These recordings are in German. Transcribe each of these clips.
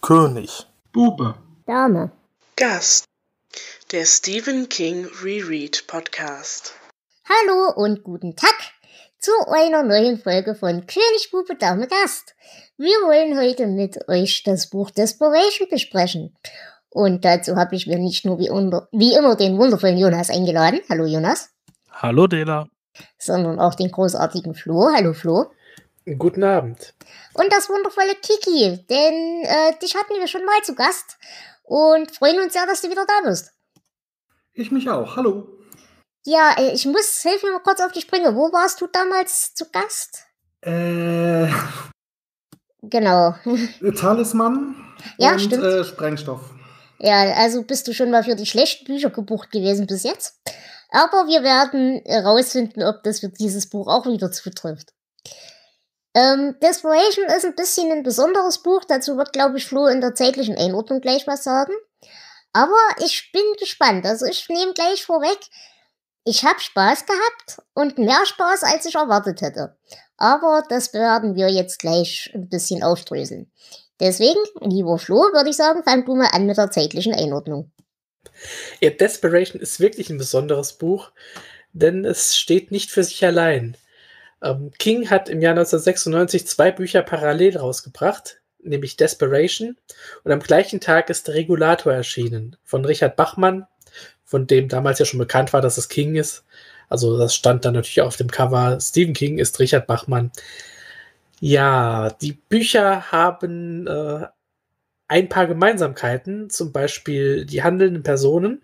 König. Bube. Dame. Gast. Der Stephen King Reread Podcast. Hallo und guten Tag zu einer neuen Folge von König, Bube, Dame, Gast. Wir wollen heute mit euch das Buch Desperation besprechen. Und dazu habe ich mir nicht nur wie immer den wundervollen Jonas eingeladen. Hallo Jonas. Hallo Dela. Sondern auch den großartigen Flo. Hallo Flo. Guten Abend. Und das wundervolle Kiki, denn dich hatten wir schon mal zu Gast und freuen uns sehr, dass du wieder da bist. Ich mich auch. Hallo. Ja, hilf mir mal kurz auf die Sprünge. Wo warst du damals zu Gast? Genau. Talisman Ja, und stimmt. Sprengstoff. Ja, also bist du schon mal für die schlechten Bücher gebucht gewesen bis jetzt. Aber wir werden herausfinden, ob das für dieses Buch auch wieder zutrifft. Desperation ist ein bisschen ein besonderes Buch. Dazu wird, glaube ich, Flo in der zeitlichen Einordnung gleich was sagen. Aber ich bin gespannt. Also ich nehme gleich vorweg, ich habe Spaß gehabt und mehr Spaß, als ich erwartet hätte. Aber das werden wir jetzt gleich ein bisschen aufdröseln. Deswegen, lieber Flo, würde ich sagen, fang du mal an mit der zeitlichen Einordnung. Ja, Desperation ist wirklich ein besonderes Buch, denn es steht nicht für sich allein. King hat im Jahr 1996 2 Bücher parallel rausgebracht, nämlich Desperation, und am gleichen Tag ist der Regulator erschienen von Richard Bachman, von dem damals ja schon bekannt war, dass es King ist. Also das stand dann natürlich auf dem Cover, Stephen King ist Richard Bachman. Ja, die Bücher haben ein paar Gemeinsamkeiten, zum Beispiel die handelnden Personen,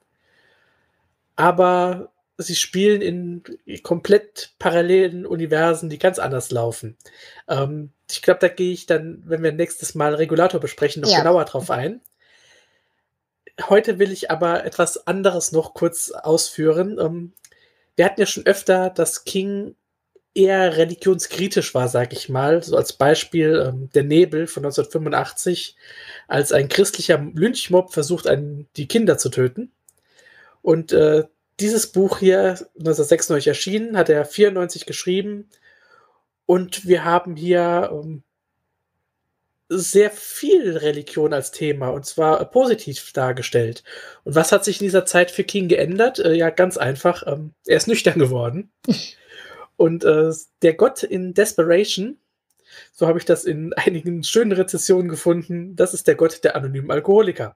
aber sie spielen in komplett parallelen Universen, die ganz anders laufen. Ich glaube, da gehe ich dann, wenn wir nächstes Mal Regulator besprechen, noch genauer drauf ein. Heute will ich aber etwas anderes noch kurz ausführen. Wir hatten ja schon öfter, dass King eher religionskritisch war, sag ich mal. So als Beispiel Der Nebel von 1985, als ein christlicher Lynchmob versucht, die Kinder zu töten. Und dieses Buch hier, 1996 erschienen, hat er 1994 geschrieben. Und wir haben hier sehr viel Religion als Thema, und zwar positiv dargestellt. Und was hat sich in dieser Zeit für King geändert? Ja, ganz einfach. Er ist nüchtern geworden. Und der Gott in Desperation, so habe ich das in einigen schönen Rezensionen gefunden, das ist der Gott der anonymen Alkoholiker.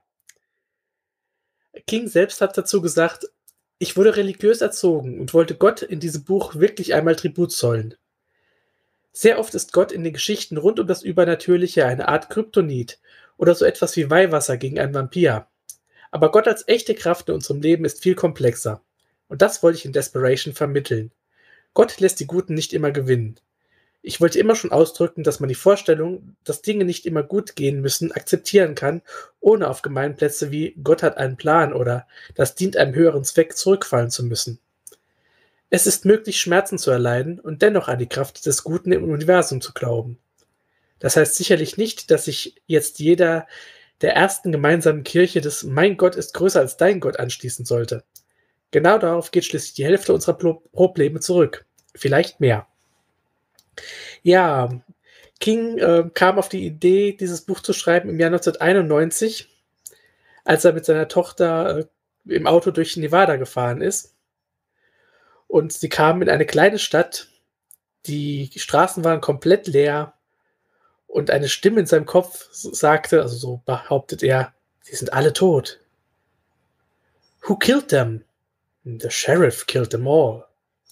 King selbst hat dazu gesagt, ich wurde religiös erzogen und wollte Gott in diesem Buch wirklich einmal Tribut zollen. Sehr oft ist Gott in den Geschichten rund um das Übernatürliche eine Art Kryptonit oder so etwas wie Weihwasser gegen einen Vampir. Aber Gott als echte Kraft in unserem Leben ist viel komplexer. Und das wollte ich in Desperation vermitteln. Gott lässt die Guten nicht immer gewinnen. Ich wollte immer schon ausdrücken, dass man die Vorstellung, dass Dinge nicht immer gut gehen müssen, akzeptieren kann, ohne auf Gemeinplätze wie Gott hat einen Plan oder das dient einem höheren Zweck zurückfallen zu müssen. Es ist möglich, Schmerzen zu erleiden und dennoch an die Kraft des Guten im Universum zu glauben. Das heißt sicherlich nicht, dass sich jetzt jeder der ersten gemeinsamen Kirche des Mein Gott ist größer als dein Gott anschließen sollte. Genau darauf geht schließlich die Hälfte unserer Probleme zurück. Vielleicht mehr. Ja, King kam auf die Idee, dieses Buch zu schreiben im Jahr 1991, als er mit seiner Tochter im Auto durch Nevada gefahren ist. Und sie kamen in eine kleine Stadt, die Straßen waren komplett leer und eine Stimme in seinem Kopf sagte, also so behauptet er, sie sind alle tot. Who killed them? The sheriff killed them all.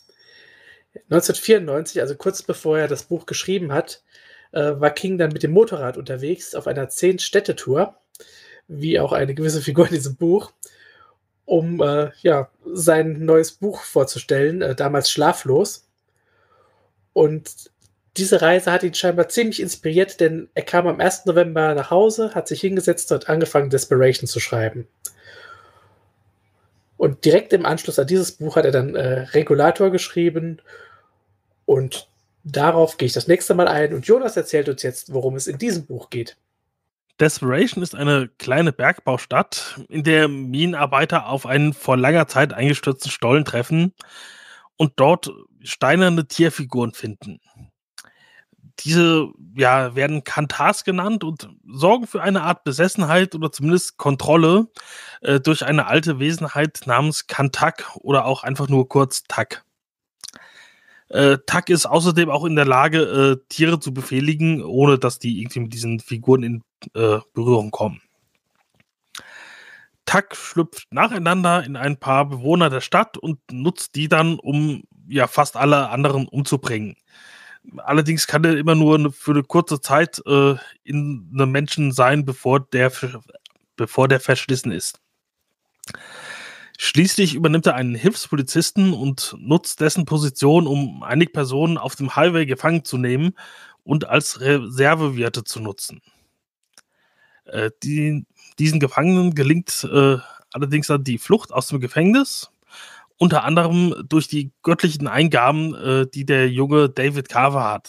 1994, also kurz bevor er das Buch geschrieben hat, war King dann mit dem Motorrad unterwegs auf einer 10-Städte-Tour, wie auch eine gewisse Figur in diesem Buch, um sein neues Buch vorzustellen, damals Schlaflos. Und diese Reise hat ihn scheinbar ziemlich inspiriert, denn er kam am 1. November nach Hause, hat sich hingesetzt und angefangen, Desperation zu schreiben. Und direkt im Anschluss an dieses Buch hat er dann Regulator geschrieben. Und darauf gehe ich das nächste Mal ein. Und Jonas erzählt uns jetzt, worum es in diesem Buch geht. Desperation ist eine kleine Bergbaustadt, in der Minenarbeiter auf einen vor langer Zeit eingestürzten Stollen treffen und dort steinerne Tierfiguren finden. Diese werden Kantars genannt und sorgen für eine Art Besessenheit oder zumindest Kontrolle durch eine alte Wesenheit namens Kantak oder auch einfach nur kurz Tak. Tak ist außerdem auch in der Lage, Tiere zu befehligen, ohne dass die irgendwie mit diesen Figuren in Berührung kommen. Tak schlüpft nacheinander in ein paar Bewohner der Stadt und nutzt die dann, um fast alle anderen umzubringen. Allerdings kann er immer nur für eine kurze Zeit in einem Menschen sein, bevor der verschlissen ist. Schließlich übernimmt er einen Hilfspolizisten und nutzt dessen Position, um einige Personen auf dem Highway gefangen zu nehmen und als Reservewirte zu nutzen. Diesen Gefangenen gelingt allerdings dann die Flucht aus dem Gefängnis, unter anderem durch die göttlichen Eingaben, die der junge David Carver hat.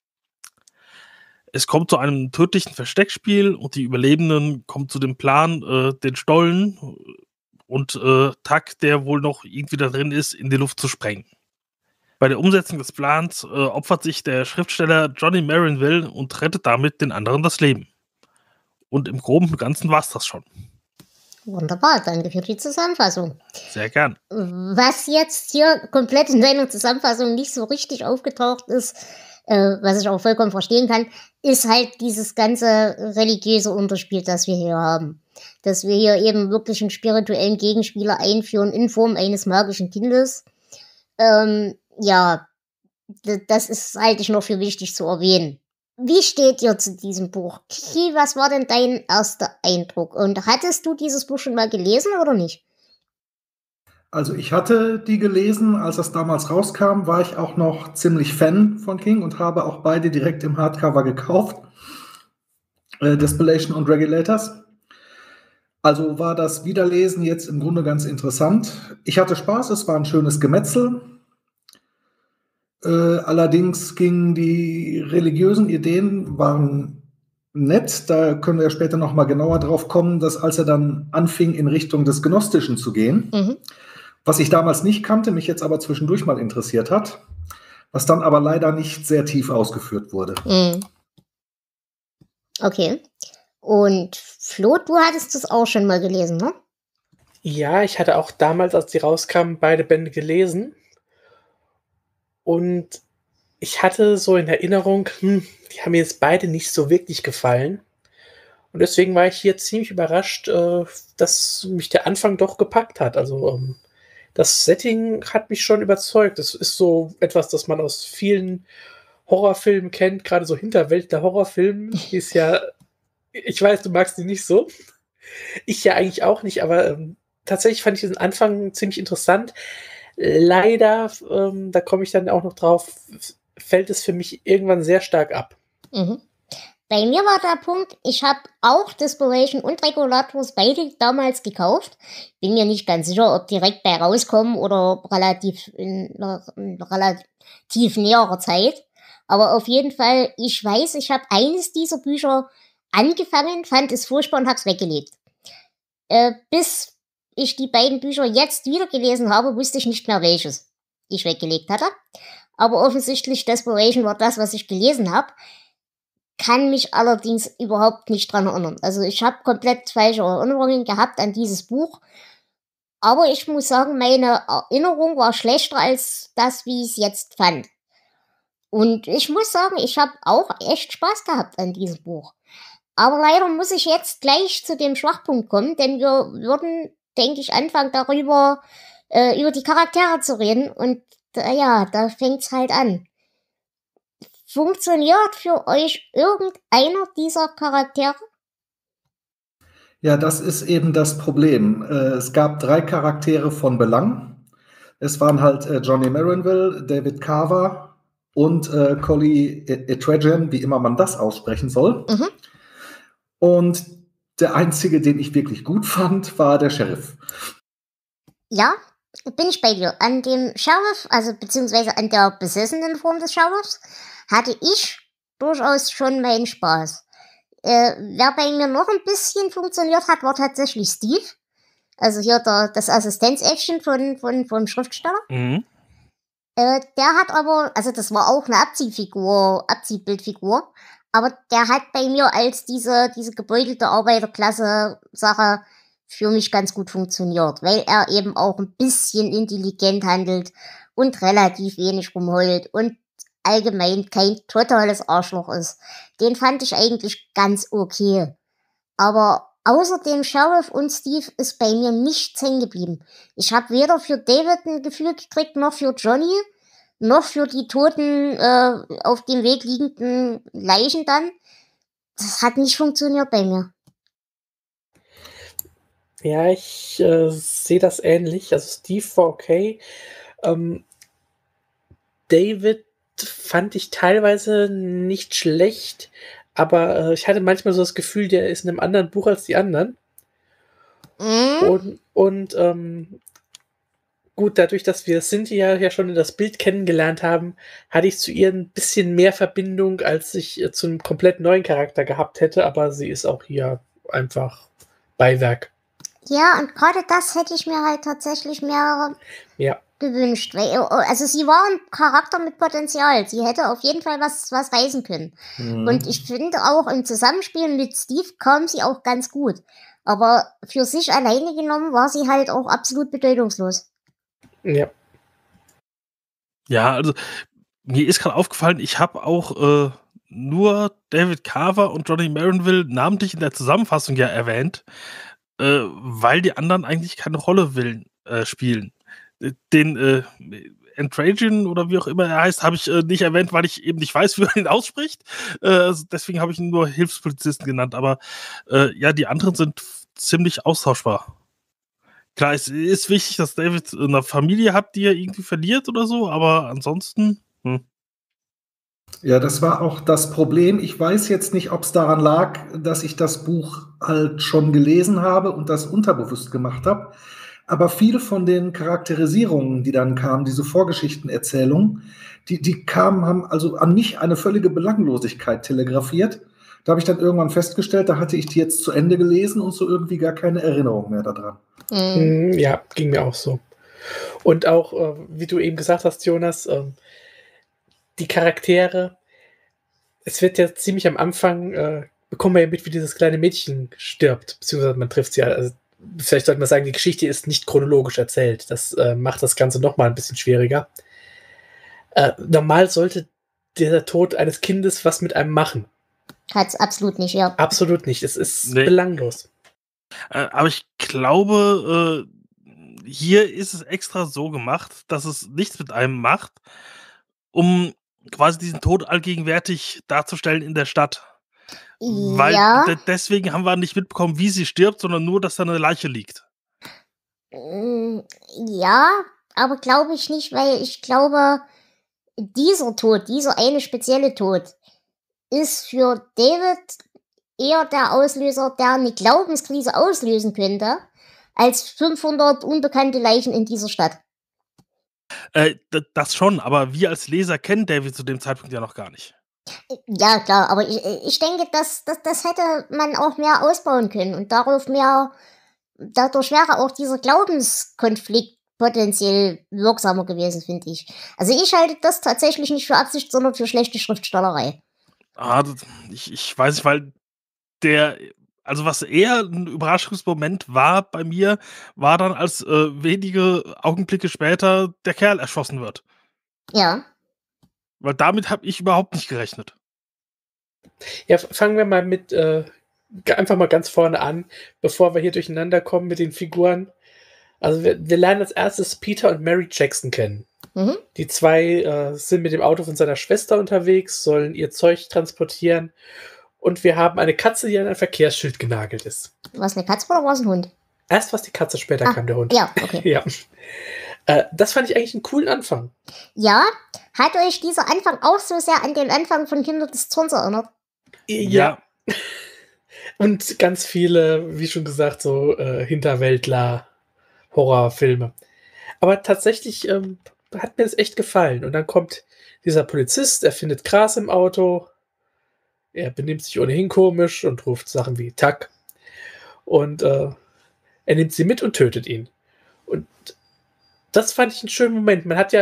Es kommt zu einem tödlichen Versteckspiel und die Überlebenden kommen zu dem Plan, den Stollen und Tak, der wohl noch irgendwie da drin ist, in die Luft zu sprengen. Bei der Umsetzung des Plans opfert sich der Schriftsteller Johnny Marinville und rettet damit den anderen das Leben. Und im Groben und Ganzen war es das schon. Wunderbar, danke für die Zusammenfassung. Sehr gern. Was jetzt hier komplett in deiner Zusammenfassung nicht so richtig aufgetaucht ist, was ich auch vollkommen verstehen kann, ist halt dieses ganze religiöse Unterspiel, das wir hier haben. Dass wir hier eben wirklich einen spirituellen Gegenspieler einführen in Form eines magischen Kindes. Das halte ich noch für wichtig zu erwähnen. Wie steht ihr zu diesem Buch? Kiki, was war denn dein erster Eindruck? Und hattest du dieses Buch schon mal gelesen oder nicht? Also ich hatte die gelesen, als das damals rauskam, war ich auch noch ziemlich Fan von King und habe auch beide direkt im Hardcover gekauft. Despelation und Regulators. Also war das Wiederlesen jetzt im Grunde ganz interessant. Ich hatte Spaß, es war ein schönes Gemetzel. Allerdings gingen die religiösen Ideen, waren nett. Da können wir ja später noch mal genauer drauf kommen, dass als er dann anfing, in Richtung des Gnostischen zu gehen, was ich damals nicht kannte, mich jetzt aber zwischendurch mal interessiert hat, was dann aber leider nicht sehr tief ausgeführt wurde. Okay. Und Flo, du hattest das auch schon mal gelesen, ne? Ja, ich hatte auch damals, als die rauskamen, beide Bände gelesen. Und ich hatte so in Erinnerung, die haben mir jetzt beide nicht so wirklich gefallen. Und deswegen war ich hier ziemlich überrascht, dass mich der Anfang doch gepackt hat. Also das Setting hat mich schon überzeugt. Das ist so etwas, das man aus vielen Horrorfilmen kennt, gerade so Hinterwelt der Horrorfilme. Ist ja, ich weiß, du magst die nicht so. Ich ja eigentlich auch nicht, aber tatsächlich fand ich diesen Anfang ziemlich interessant. Leider, da komme ich dann auch noch drauf, fällt es für mich irgendwann sehr stark ab. Bei mir war der Punkt, ich habe auch Desperation und Regulators beide damals gekauft. Bin mir nicht ganz sicher, ob direkt bei rauskommen oder in relativ näherer Zeit. Aber auf jeden Fall, ich weiß, ich habe eines dieser Bücher angefangen, fand es furchtbar und habe es weggelegt. Bis ich die beiden Bücher jetzt wieder gelesen habe, wusste ich nicht mehr, welches ich weggelegt hatte. Aber offensichtlich Desperation war das, was ich gelesen habe. Kann mich allerdings überhaupt nicht dran erinnern. Also ich habe komplett falsche Erinnerungen gehabt an dieses Buch. Aber ich muss sagen, meine Erinnerung war schlechter als das, wie ich es jetzt fand. Und ich muss sagen, ich habe auch echt Spaß gehabt an diesem Buch. Aber leider muss ich jetzt gleich zu dem Schwachpunkt kommen, denn wir würden, denke ich, anfangen darüber, über die Charaktere zu reden. Und da fängt's halt an. Funktioniert für euch irgendeiner dieser Charaktere? Ja, das ist eben das Problem. Es gab 3 Charaktere von Belang. Es waren halt Johnny Marinville, David Carver und Collie Etrajan, wie immer man das aussprechen soll. Und der einzige, den ich wirklich gut fand, war der Sheriff. Ja, bin ich bei dir. An dem Sheriff, also beziehungsweise an der besessenen Form des Sheriffs, hatte ich durchaus schon meinen Spaß. Wer bei mir noch ein bisschen funktioniert hat, war tatsächlich Steve. Also hier das Assistenzäffchen vom Schriftsteller. Der hat aber, also das war auch eine Abziehbildfigur, aber der hat bei mir als diese gebeutelte Arbeiterklasse-Sache für mich ganz gut funktioniert, weil er eben auch ein bisschen intelligent handelt und relativ wenig rumheult und allgemein kein totales Arschloch ist. Den fand ich eigentlich ganz okay. Aber außer dem Sheriff und Steve ist bei mir nichts hängen geblieben. Ich habe weder für David ein Gefühl gekriegt, noch für Johnny, noch für die toten, auf dem Weg liegenden Leichen dann. Das hat nicht funktioniert bei mir. Ja, ich sehe das ähnlich. Also Steve war okay. David fand ich teilweise nicht schlecht, aber ich hatte manchmal so das Gefühl, der ist in einem anderen Buch als die anderen. Und gut, dadurch, dass wir Cynthia ja schon in das Bild kennengelernt haben, hatte ich zu ihr ein bisschen mehr Verbindung, als ich zu einem komplett neuen Charakter gehabt hätte, aber sie ist auch hier einfach Beiwerk. Ja, und gerade das hätte ich mir halt tatsächlich mehr gewünscht. Also sie war ein Charakter mit Potenzial. Sie hätte auf jeden Fall was reißen können. Und ich finde auch im Zusammenspiel mit Steve kam sie auch ganz gut. Aber für sich alleine genommen war sie halt auch absolut bedeutungslos. Ja. Ja, also mir ist gerade aufgefallen, ich habe auch nur David Carver und Johnny Marinville namentlich in der Zusammenfassung ja erwähnt, weil die anderen eigentlich keine Rolle spielen. Den Entragian oder wie auch immer er heißt, habe ich nicht erwähnt, weil ich eben nicht weiß, wie man ihn ausspricht. Deswegen habe ich ihn nur Hilfspolizisten genannt. Aber ja, die anderen sind ziemlich austauschbar. Klar, es ist wichtig, dass David eine Familie hat, die er irgendwie verliert oder so, aber ansonsten. Ja, das war auch das Problem. Ich weiß jetzt nicht, ob es daran lag, dass ich das Buch halt schon gelesen habe und das unterbewusst gemacht habe. Aber viele von den Charakterisierungen, die dann kamen, diese Vorgeschichtenerzählungen, die kamen, haben also an mich eine völlige Belanglosigkeit telegrafiert. Da habe ich dann irgendwann festgestellt, da hatte ich die jetzt zu Ende gelesen und so irgendwie gar keine Erinnerung mehr daran. Ja, ging mir auch so. Und auch, wie du eben gesagt hast, Jonas, die Charaktere, es wird ja ziemlich am Anfang, bekommen wir ja mit, wie dieses kleine Mädchen stirbt, beziehungsweise man trifft sie ja, also vielleicht sollte man sagen, die Geschichte ist nicht chronologisch erzählt. Das macht das Ganze nochmal ein bisschen schwieriger. Normal sollte der Tod eines Kindes was mit einem machen. Hat's absolut nicht, ja. Absolut nicht. Es ist belanglos. Aber ich glaube, hier ist es extra so gemacht, dass es nichts mit einem macht, um quasi diesen Tod allgegenwärtig darzustellen in der Stadt. Weil deswegen haben wir nicht mitbekommen, wie sie stirbt, sondern nur, dass da eine Leiche liegt. Ja, aber glaube ich nicht, weil ich glaube, dieser Tod, dieser eine spezielle Tod, ist für David eher der Auslöser, der eine Glaubenskrise auslösen könnte, als 500 unbekannte Leichen in dieser Stadt. Das schon, aber wir als Leser kennen David zu dem Zeitpunkt ja noch gar nicht. Ja, klar, aber ich denke, das hätte man auch mehr ausbauen können und dadurch wäre auch dieser Glaubenskonflikt potenziell wirksamer gewesen, finde ich. Also ich halte das tatsächlich nicht für Absicht, sondern für schlechte Schriftstellerei. Ich weiß nicht, weil also was eher ein Überraschungsmoment war bei mir, war dann, als wenige Augenblicke später der Kerl erschossen wird. Ja. Weil damit habe ich überhaupt nicht gerechnet. Ja, fangen wir mal mit einfach mal ganz vorne an, bevor wir hier durcheinander kommen mit den Figuren. Also wir lernen als erstes Peter und Mary Jackson kennen. Die zwei sind mit dem Auto von seiner Schwester unterwegs, sollen ihr Zeug transportieren und wir haben eine Katze, die an ein Verkehrsschild genagelt ist. War es eine Katze oder war es ein Hund? Erst was die Katze, später kam der Hund. Ja, okay. Ja. Das fand ich eigentlich einen coolen Anfang. Ja, hat euch dieser Anfang auch so sehr an den Anfang von Kinder des Zorns erinnert? Ja. Und ganz viele, wie schon gesagt, so Hinterwäldler, Horrorfilme. Aber tatsächlich hat mir das echt gefallen. Und dann kommt dieser Polizist, er findet Gras im Auto, er benimmt sich ohnehin komisch und ruft Sachen wie Tack. Und er nimmt sie mit und tötet ihn. Und das fand ich einen schönen Moment. Man hat ja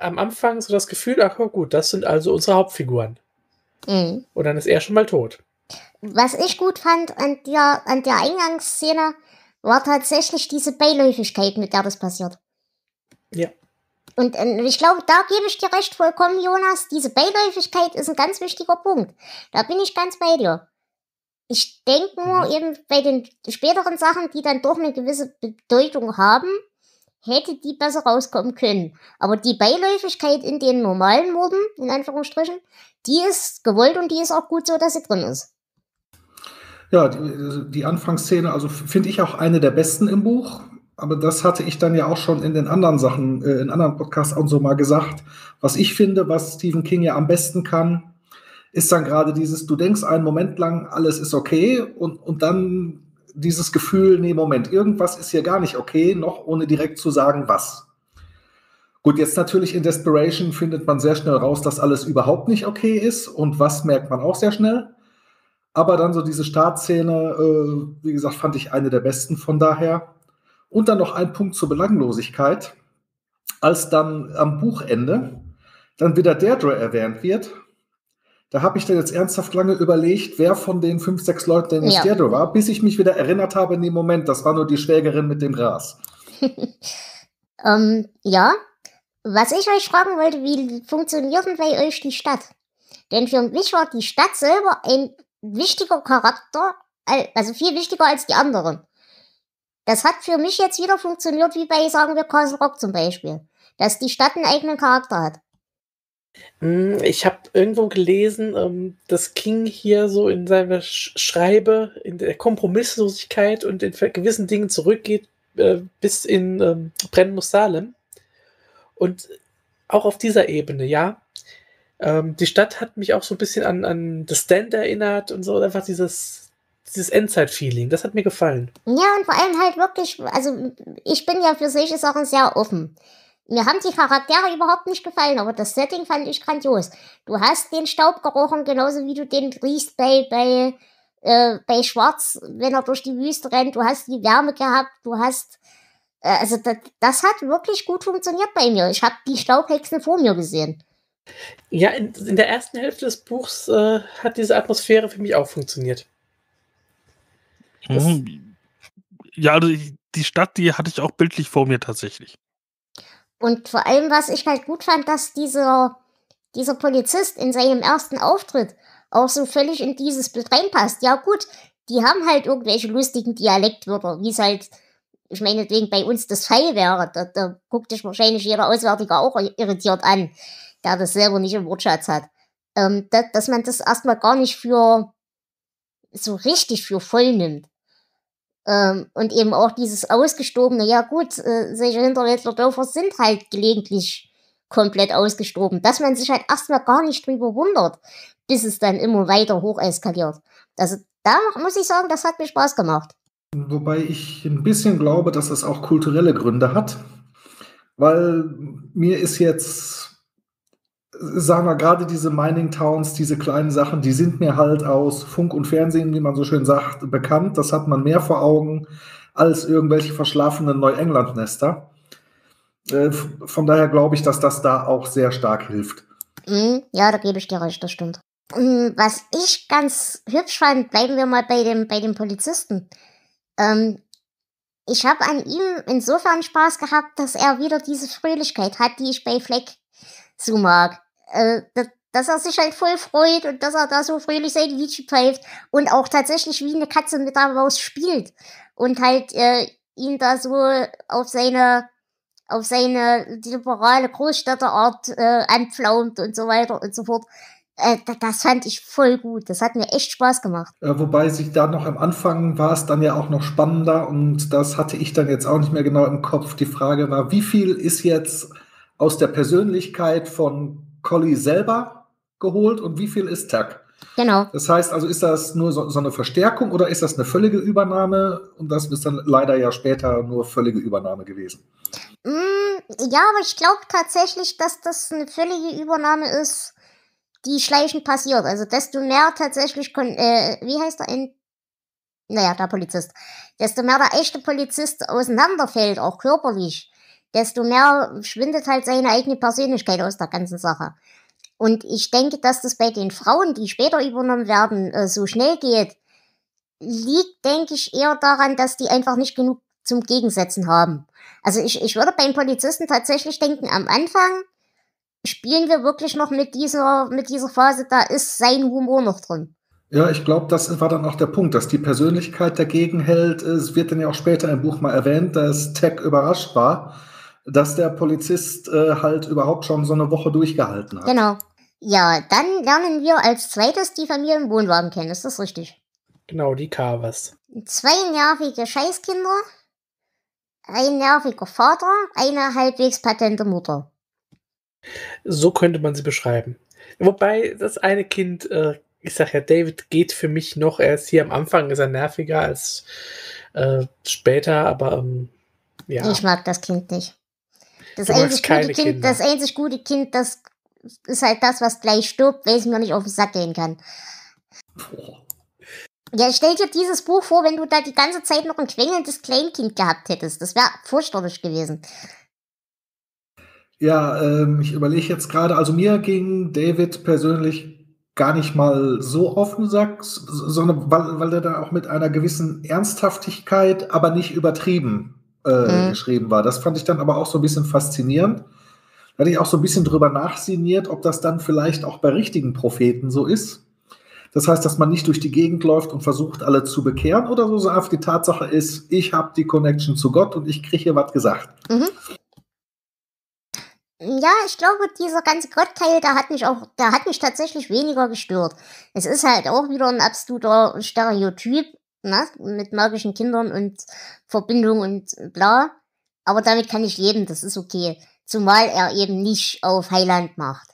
am Anfang so das Gefühl, ach gut, das sind also unsere Hauptfiguren. Mhm. Und dann ist er schon mal tot. Was ich gut fand an der Eingangsszene, war tatsächlich diese Beiläufigkeit, mit der das passiert. Ja. Und ich glaube, da gebe ich dir recht vollkommen, Jonas. Diese Beiläufigkeit ist ein ganz wichtiger Punkt. Da bin ich ganz bei dir. Ich denke nur eben bei den späteren Sachen, die dann doch eine gewisse Bedeutung haben, hätte die besser rauskommen können. Aber die Beiläufigkeit in den normalen Morden, in Anführungsstrichen, die ist gewollt und die ist auch gut so, dass sie drin ist. Ja, die Anfangsszene, also finde ich auch eine der besten im Buch. Aber das hatte ich dann ja auch schon in den anderen Sachen, in anderen Podcasts und so mal gesagt. Was ich finde, was Stephen King ja am besten kann, ist dann gerade dieses, du denkst einen Moment lang, alles ist okay und dann dieses Gefühl, nee, Moment, irgendwas ist hier gar nicht okay, noch ohne direkt zu sagen, was. Gut, jetzt natürlich in Desperation findet man sehr schnell raus, dass alles überhaupt nicht okay ist und was merkt man auch sehr schnell. Aber dann so diese Startszene, wie gesagt, fand ich eine der besten von daher. Und dann noch ein Punkt zur Belanglosigkeit. Als dann am Buchende dann wieder Deirdre erwähnt wird, da habe ich dann jetzt ernsthaft lange überlegt, wer von den 5, 6 Leuten denn jetzt Deirdre war, bis ich mich wieder erinnert habe in dem Moment, das war nur die Schwägerin mit dem Gras. Ja, was ich euch fragen wollte, wie funktioniert denn bei euch die Stadt? Denn für mich war die Stadt selber ein wichtiger Charakter, also viel wichtiger als die anderen. Das hat für mich jetzt wieder funktioniert, wie bei, sagen wir, Castle Rock zum Beispiel. Dass die Stadt einen eigenen Charakter hat. Ich habe irgendwo gelesen, dass King hier so in seiner Schreibe, in der Kompromisslosigkeit und in gewissen Dingen zurückgeht, bis in Brennen muss Salem. Und auch auf dieser Ebene, ja. Die Stadt hat mich auch so ein bisschen an The Stand erinnert und so, einfach dieses Endzeit-Feeling, das hat mir gefallen. Ja, und vor allem halt wirklich, also ich bin ja für solche Sachen sehr offen. Mir haben die Charaktere überhaupt nicht gefallen, aber das Setting fand ich grandios. Du hast den Staub gerochen, genauso wie du den riechst bei Schwarz, wenn er durch die Wüste rennt. Du hast die Wärme gehabt, du hast, also das hat wirklich gut funktioniert bei mir. Ich habe die Staubhexen vor mir gesehen. Ja, in der ersten Hälfte des Buchs hat diese Atmosphäre für mich auch funktioniert. Ja, also die Stadt, die hatte ich auch bildlich vor mir tatsächlich. Und vor allem, was ich halt gut fand, dass dieser Polizist in seinem ersten Auftritt auch so völlig in dieses Bild reinpasst. Ja gut, die haben halt irgendwelche lustigen Dialektwörter, wie es halt, ich meine, wegen bei uns das Fall wäre. Da guckt dich wahrscheinlich jeder Auswärtiger auch irritiert an, der das selber nicht im Wortschatz hat. Dass man das erstmal gar nicht für so richtig für voll nimmt. Und eben auch dieses Ausgestobene, ja gut, solche Hinterwäldlerdörfer sind halt gelegentlich komplett ausgestorben, dass man sich halt erstmal gar nicht drüber wundert, bis es dann immer weiter hoch eskaliert. Also da muss ich sagen, das hat mir Spaß gemacht. Wobei ich ein bisschen glaube, dass das auch kulturelle Gründe hat, weil mir ist jetzt, sagen wir, gerade diese Mining Towns, diese kleinen Sachen, die sind mir halt aus Funk und Fernsehen, wie man so schön sagt, bekannt. Das hat man mehr vor Augen als irgendwelche verschlafenen Neuengland-Nester. Von daher glaube ich, dass das da auch sehr stark hilft. Ja, da gebe ich dir recht, das stimmt. Was ich ganz hübsch fand, bleiben wir mal bei dem Polizisten. Ich habe an ihm insofern Spaß gehabt, dass er wieder diese Fröhlichkeit hat, die ich bei Fleck so mag. Dass er sich halt voll freut und dass er da so fröhlich sein Liedchen pfeift und auch tatsächlich wie eine Katze mit der Maus spielt und halt ihn da so auf seine liberale Großstädterart anpflaumt und so weiter und so fort. Das fand ich voll gut. Das hat mir echt Spaß gemacht. Wobei sich da noch am Anfang war es dann ja auch noch spannender und das hatte ich dann jetzt auch nicht mehr genau im Kopf. Die Frage war, wie viel ist jetzt aus der Persönlichkeit von Collie selber geholt und wie viel ist Tuck? Genau. Das heißt also, ist das nur so eine Verstärkung oder ist das eine völlige Übernahme? Und das ist dann leider ja später nur völlige Übernahme gewesen. Ja, aber ich glaube tatsächlich, dass das eine völlige Übernahme ist, die schleichend passiert. Also desto mehr tatsächlich, wie heißt der? Der Polizist. Desto mehr der echte Polizist auseinanderfällt, auch körperlich, desto mehr schwindet halt seine eigene Persönlichkeit aus der ganzen Sache. Und ich denke, dass das bei den Frauen, die später übernommen werden, so schnell geht, liegt, denke ich, eher daran, dass die einfach nicht genug zum Gegensetzen haben. Also ich würde beim Polizisten tatsächlich denken, am Anfang spielen wir wirklich noch mit dieser Phase, da ist sein Humor noch drin. Ja, ich glaube, das war dann auch der Punkt, dass die Persönlichkeit dagegen hält. Es wird dann ja auch später im Buch mal erwähnt, dass Tech überrascht war, dass der Polizist halt überhaupt schon so eine Woche durchgehalten hat. Genau. Ja, dann lernen wir als zweites die Familie im Wohnwagen kennen, ist das richtig? Genau, die Carvers. 2 nervige Scheißkinder, ein nerviger Vater, eine halbwegs patente Mutter. So könnte man sie beschreiben. Wobei das eine Kind, ich sag ja, David geht für mich noch, er ist hier am Anfang, ist er nerviger als später, aber ja. Ich mag das Kind nicht. Das Du magst keine einzig gute Kind, Kinder. das einzig gute Kind, das ist halt das, was gleich stirbt, weil es mir nicht auf den Sack gehen kann. Boah. Ja, stell dir dieses Buch vor, wenn du da die ganze Zeit noch ein quengelndes Kleinkind gehabt hättest. Das wäre furchterlich gewesen. Ja, ich überlege jetzt gerade, also mir ging David persönlich gar nicht mal so auf den Sack, sondern weil er da auch mit einer gewissen Ernsthaftigkeit, aber nicht übertrieben geschrieben war. Das fand ich dann aber auch so ein bisschen faszinierend. Da hatte ich auch so ein bisschen drüber nachsinniert, ob das dann vielleicht auch bei richtigen Propheten so ist. Das heißt, dass man nicht durch die Gegend läuft und versucht, alle zu bekehren oder so einfach die Tatsache ist, ich habe die Connection zu Gott und ich kriege hier was gesagt. Mhm. Ja, ich glaube, dieser ganze Gottteil, der hat mich tatsächlich weniger gestört. Es ist halt auch wieder ein absoluter Stereotyp, ne, mit magischen Kindern und Verbindung und bla. Aber damit kann ich leben, das ist okay. Zumal er eben nicht auf Heiland macht.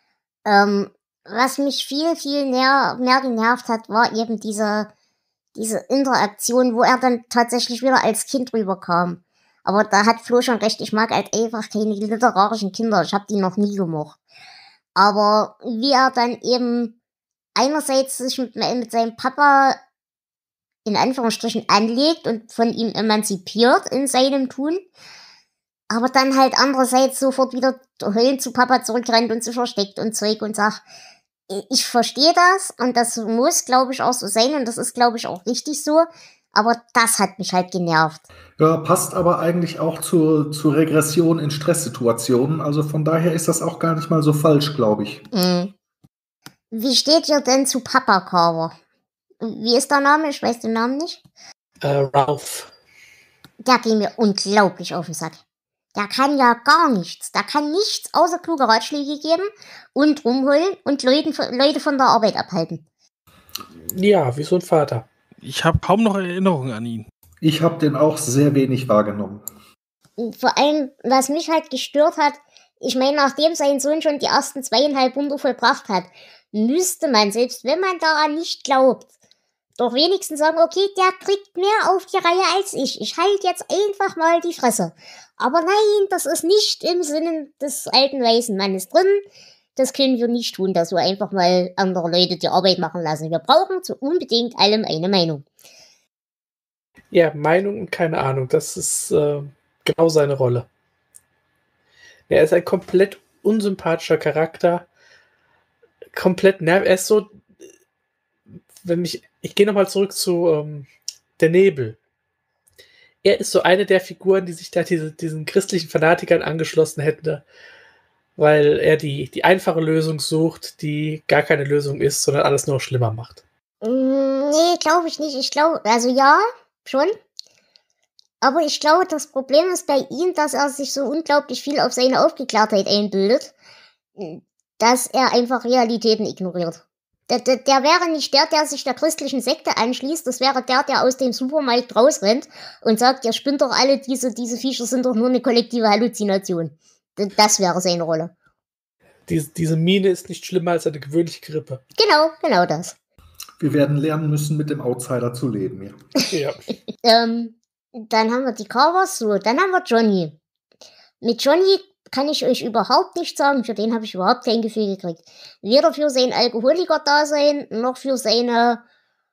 Was mich viel, viel mehr genervt hat, war eben diese Interaktion, wo er dann tatsächlich wieder als Kind rüberkam. Aber da hat Flo schon recht, ich mag halt einfach keine literarischen Kinder. Ich habe die noch nie gemocht. Aber wie er dann eben einerseits sich mit seinem Papa in Anführungsstrichen anlegt und von ihm emanzipiert in seinem Tun, aber dann halt andererseits sofort wieder heulend zu Papa zurückrennt und sich versteckt und Zeug und sagt, ich verstehe das und das muss, glaube ich, auch so sein und das ist, glaube ich, auch richtig so. Aber das hat mich halt genervt. Ja, passt aber eigentlich auch zur Regression in Stresssituationen. Also von daher ist das auch gar nicht mal so falsch, glaube ich. Mhm. Wie steht ihr denn zu Papa Carver? Wie ist der Name? Ich weiß den Namen nicht. Ralph. Der ging mir unglaublich auf den Sack. Der kann ja gar nichts. Der kann nichts außer kluge Ratschläge geben und rumholen und Leute von der Arbeit abhalten. Ja, wie so ein Vater. Ich habe kaum noch Erinnerungen an ihn. Ich habe den auch sehr wenig wahrgenommen. Vor allem, was mich halt gestört hat, ich meine, nachdem sein Sohn schon die ersten 2,5 Wunder vollbracht hat, müsste man, selbst wenn man daran nicht glaubt, doch wenigstens sagen, okay, der kriegt mehr auf die Reihe als ich. Ich halte jetzt einfach mal die Fresse. Aber nein, das ist nicht im Sinne des alten weißen Mannes drin. Das können wir nicht tun, dass wir einfach mal andere Leute die Arbeit machen lassen. Wir brauchen zu unbedingt allem eine Meinung. Ja, Meinung und keine Ahnung. Das ist genau seine Rolle. Er ist ein komplett unsympathischer Charakter. Komplett nervig. Er ist so, ich gehe nochmal zurück zu der Nebel. Er ist so eine der Figuren, die sich da diesen christlichen Fanatikern angeschlossen hätte, weil er die einfache Lösung sucht, die gar keine Lösung ist, sondern alles nur schlimmer macht. Nee, glaube ich nicht. Ich glaube, also ja, schon. Aber ich glaube, das Problem ist bei ihm, dass er sich so unglaublich viel auf seine Aufgeklärtheit einbildet, dass er einfach Realitäten ignoriert. Der wäre nicht der sich der christlichen Sekte anschließt, das wäre der aus dem Supermarkt rausrennt und sagt, ihr spinnt doch alle, diese Viecher sind doch nur eine kollektive Halluzination. Das wäre seine Rolle. Diese Mine ist nicht schlimmer als eine gewöhnliche Grippe. Genau das. Wir werden lernen müssen, mit dem Outsider zu leben. Ja. Dann haben wir die Carvers, so, dann haben wir Johnny. Mit Johnny kann ich euch überhaupt nicht sagen, für den habe ich überhaupt kein Gefühl gekriegt. Weder für sein Alkoholiker-Dasein, noch für seine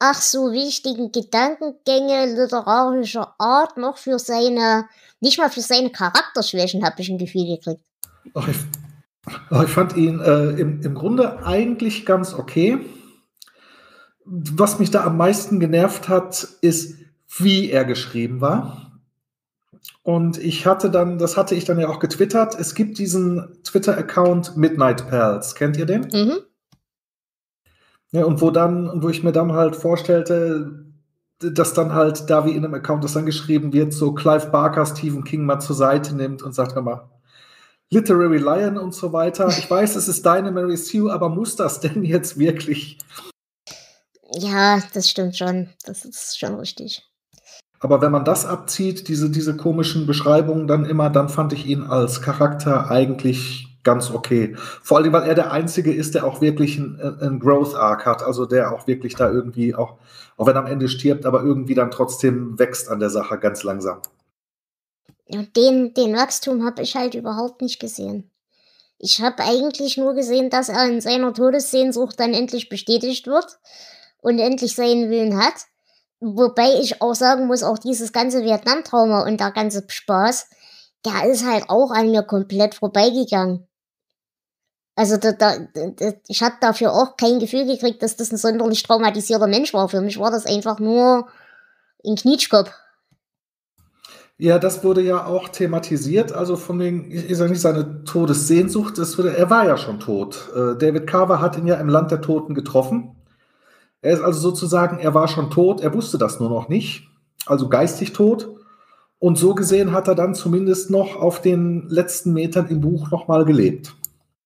ach so wichtigen Gedankengänge literarischer Art noch für seine, nicht mal für seine Charakterschwächen habe ich ein Gefühl gekriegt. Ich fand ihn im Grunde eigentlich ganz okay. Was mich da am meisten genervt hat, ist, wie er geschrieben war. Und das hatte ich dann ja auch getwittert. Es gibt diesen Twitter-Account Midnight Pals. Kennt ihr den? Mhm. Ja, und wo ich mir dann halt vorstellte, dass dann halt da wie in einem Account, das dann geschrieben wird, so Clive Barker Stephen King mal zur Seite nimmt und sagt, hör mal, Literary Lion und so weiter. Ich weiß, es ist deine Mary Sue, aber muss das denn jetzt wirklich? Ja, das stimmt schon. Das ist schon richtig. Aber wenn man das abzieht, diese komischen Beschreibungen dann fand ich ihn als Charakter eigentlich ganz okay. Vor allem, weil er der Einzige ist, der auch wirklich einen Growth Arc hat, also der auch wirklich da irgendwie auch wenn er am Ende stirbt, aber irgendwie dann trotzdem wächst an der Sache ganz langsam. Ja, den Wachstum habe ich halt überhaupt nicht gesehen. Ich habe eigentlich nur gesehen, dass er in seiner Todessehnsucht dann endlich bestätigt wird und endlich seinen Willen hat. Wobei ich auch sagen muss, auch dieses ganze Vietnam-Trauma und der ganze Spaß, der ist halt auch an mir komplett vorbeigegangen. Also ich habe dafür auch kein Gefühl gekriegt, dass das ein sonderlich traumatisierter Mensch war. Für mich war das einfach nur ein Knitschkopf. Ja, das wurde ja auch thematisiert, also von wegen, ist ja nicht seine Todessehnsucht, er war ja schon tot. David Carver hat ihn ja im Land der Toten getroffen. Er ist also sozusagen, er war schon tot, er wusste das nur noch nicht, also geistig tot. Und so gesehen hat er dann zumindest noch auf den letzten Metern im Buch nochmal gelebt.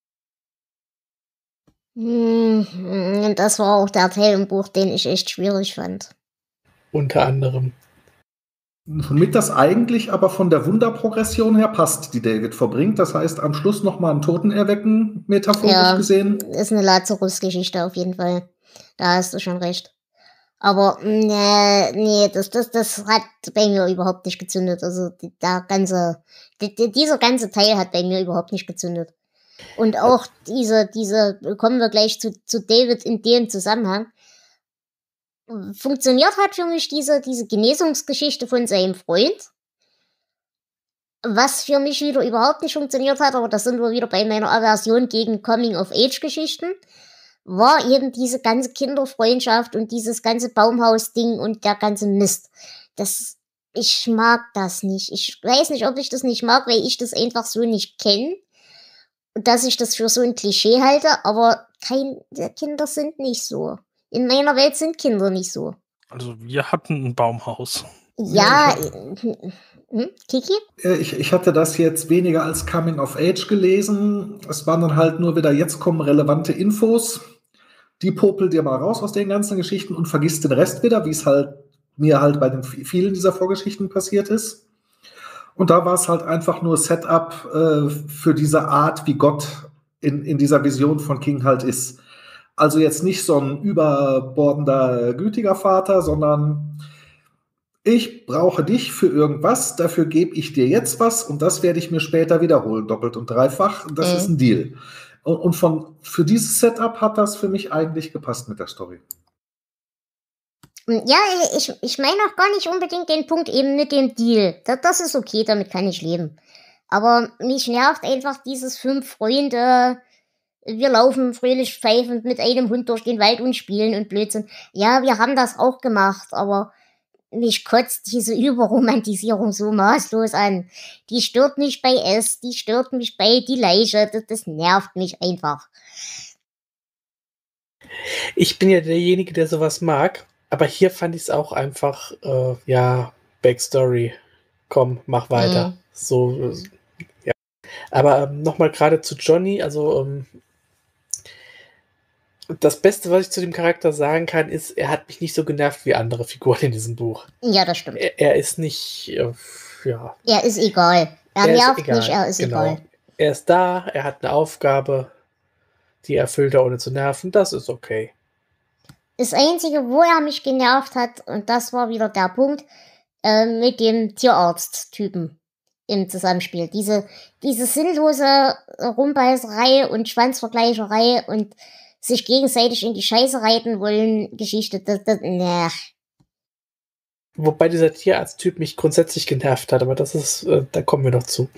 Das war auch der Teil im Buch, den ich echt schwierig fand. Unter anderem. Womit das eigentlich aber von der Wunderprogression her passt, die David verbringt. Das heißt, am Schluss nochmal einen Toten erwecken, metaphorisch gesehen. Ist eine Lazarus-Geschichte auf jeden Fall. Da hast du schon recht. Aber nee, das hat bei mir überhaupt nicht gezündet. Also dieser ganze Teil hat bei mir überhaupt nicht gezündet. Und auch kommen wir gleich zu David in dem Zusammenhang. Funktioniert hat für mich diese Genesungsgeschichte von seinem Freund. Was für mich wieder überhaupt nicht funktioniert hat, aber da sind wir wieder bei meiner Aversion gegen Coming-of-Age-Geschichten, war eben diese ganze Kinderfreundschaft und dieses ganze Baumhaus-Ding und der ganze Mist. Ich mag das nicht. Ich weiß nicht, ob ich das nicht mag, weil ich das einfach so nicht kenne. Und dass ich das für so ein Klischee halte, aber Kinder sind nicht so. In meiner Welt sind Kinder nicht so. Also wir hatten ein Baumhaus. Ja, Kiki? Ich hatte das jetzt weniger als Coming of Age gelesen. Es waren dann halt nur wieder, jetzt kommen relevante Infos. Die popelt dir mal raus aus den ganzen Geschichten und vergisst den Rest wieder, wie es halt mir halt bei den vielen dieser Vorgeschichten passiert ist. Und da war es halt einfach nur Setup für diese Art, wie Gott in dieser Vision von King halt ist. Also jetzt nicht so ein überbordender, gütiger Vater, sondern ich brauche dich für irgendwas, dafür gebe ich dir jetzt was und das werde ich mir später wiederholen, doppelt und dreifach. Das ist ein Deal. Und für dieses Setup hat das für mich eigentlich gepasst mit der Story. Ja, ich meine auch gar nicht unbedingt den Punkt eben mit dem Deal. Das ist okay, damit kann ich leben. Aber mich nervt einfach dieses 5 Freunde, wir laufen fröhlich pfeifend mit einem Hund durch den Wald und spielen und Blödsinn. Ja, wir haben das auch gemacht, aber mich kotzt diese Überromantisierung so maßlos an. Die stört mich bei S, die stört mich bei Die Leiche, das nervt mich einfach. Ich bin ja derjenige, der sowas mag, aber hier fand ich es auch einfach, Backstory. Komm, mach weiter. So, ja. Aber nochmal gerade zu Johnny, also das Beste, was ich zu dem Charakter sagen kann, ist, er hat mich nicht so genervt wie andere Figuren in diesem Buch. Ja, das stimmt. Er ist nicht, Er ist egal. Er nervt nicht, er ist egal. Er ist da, er hat eine Aufgabe, die erfüllt er ohne zu nerven, das ist okay. Das Einzige, wo er mich genervt hat, und das war wieder der Punkt, mit dem Tierarzt-Typen im Zusammenspiel. Diese sinnlose Rumbeißerei und Schwanzvergleicherei und sich gegenseitig in die Scheiße reiten wollen, Geschichte. Ne. Wobei dieser Tierarzt-Typ mich grundsätzlich genervt hat, aber das ist, da kommen wir noch zu.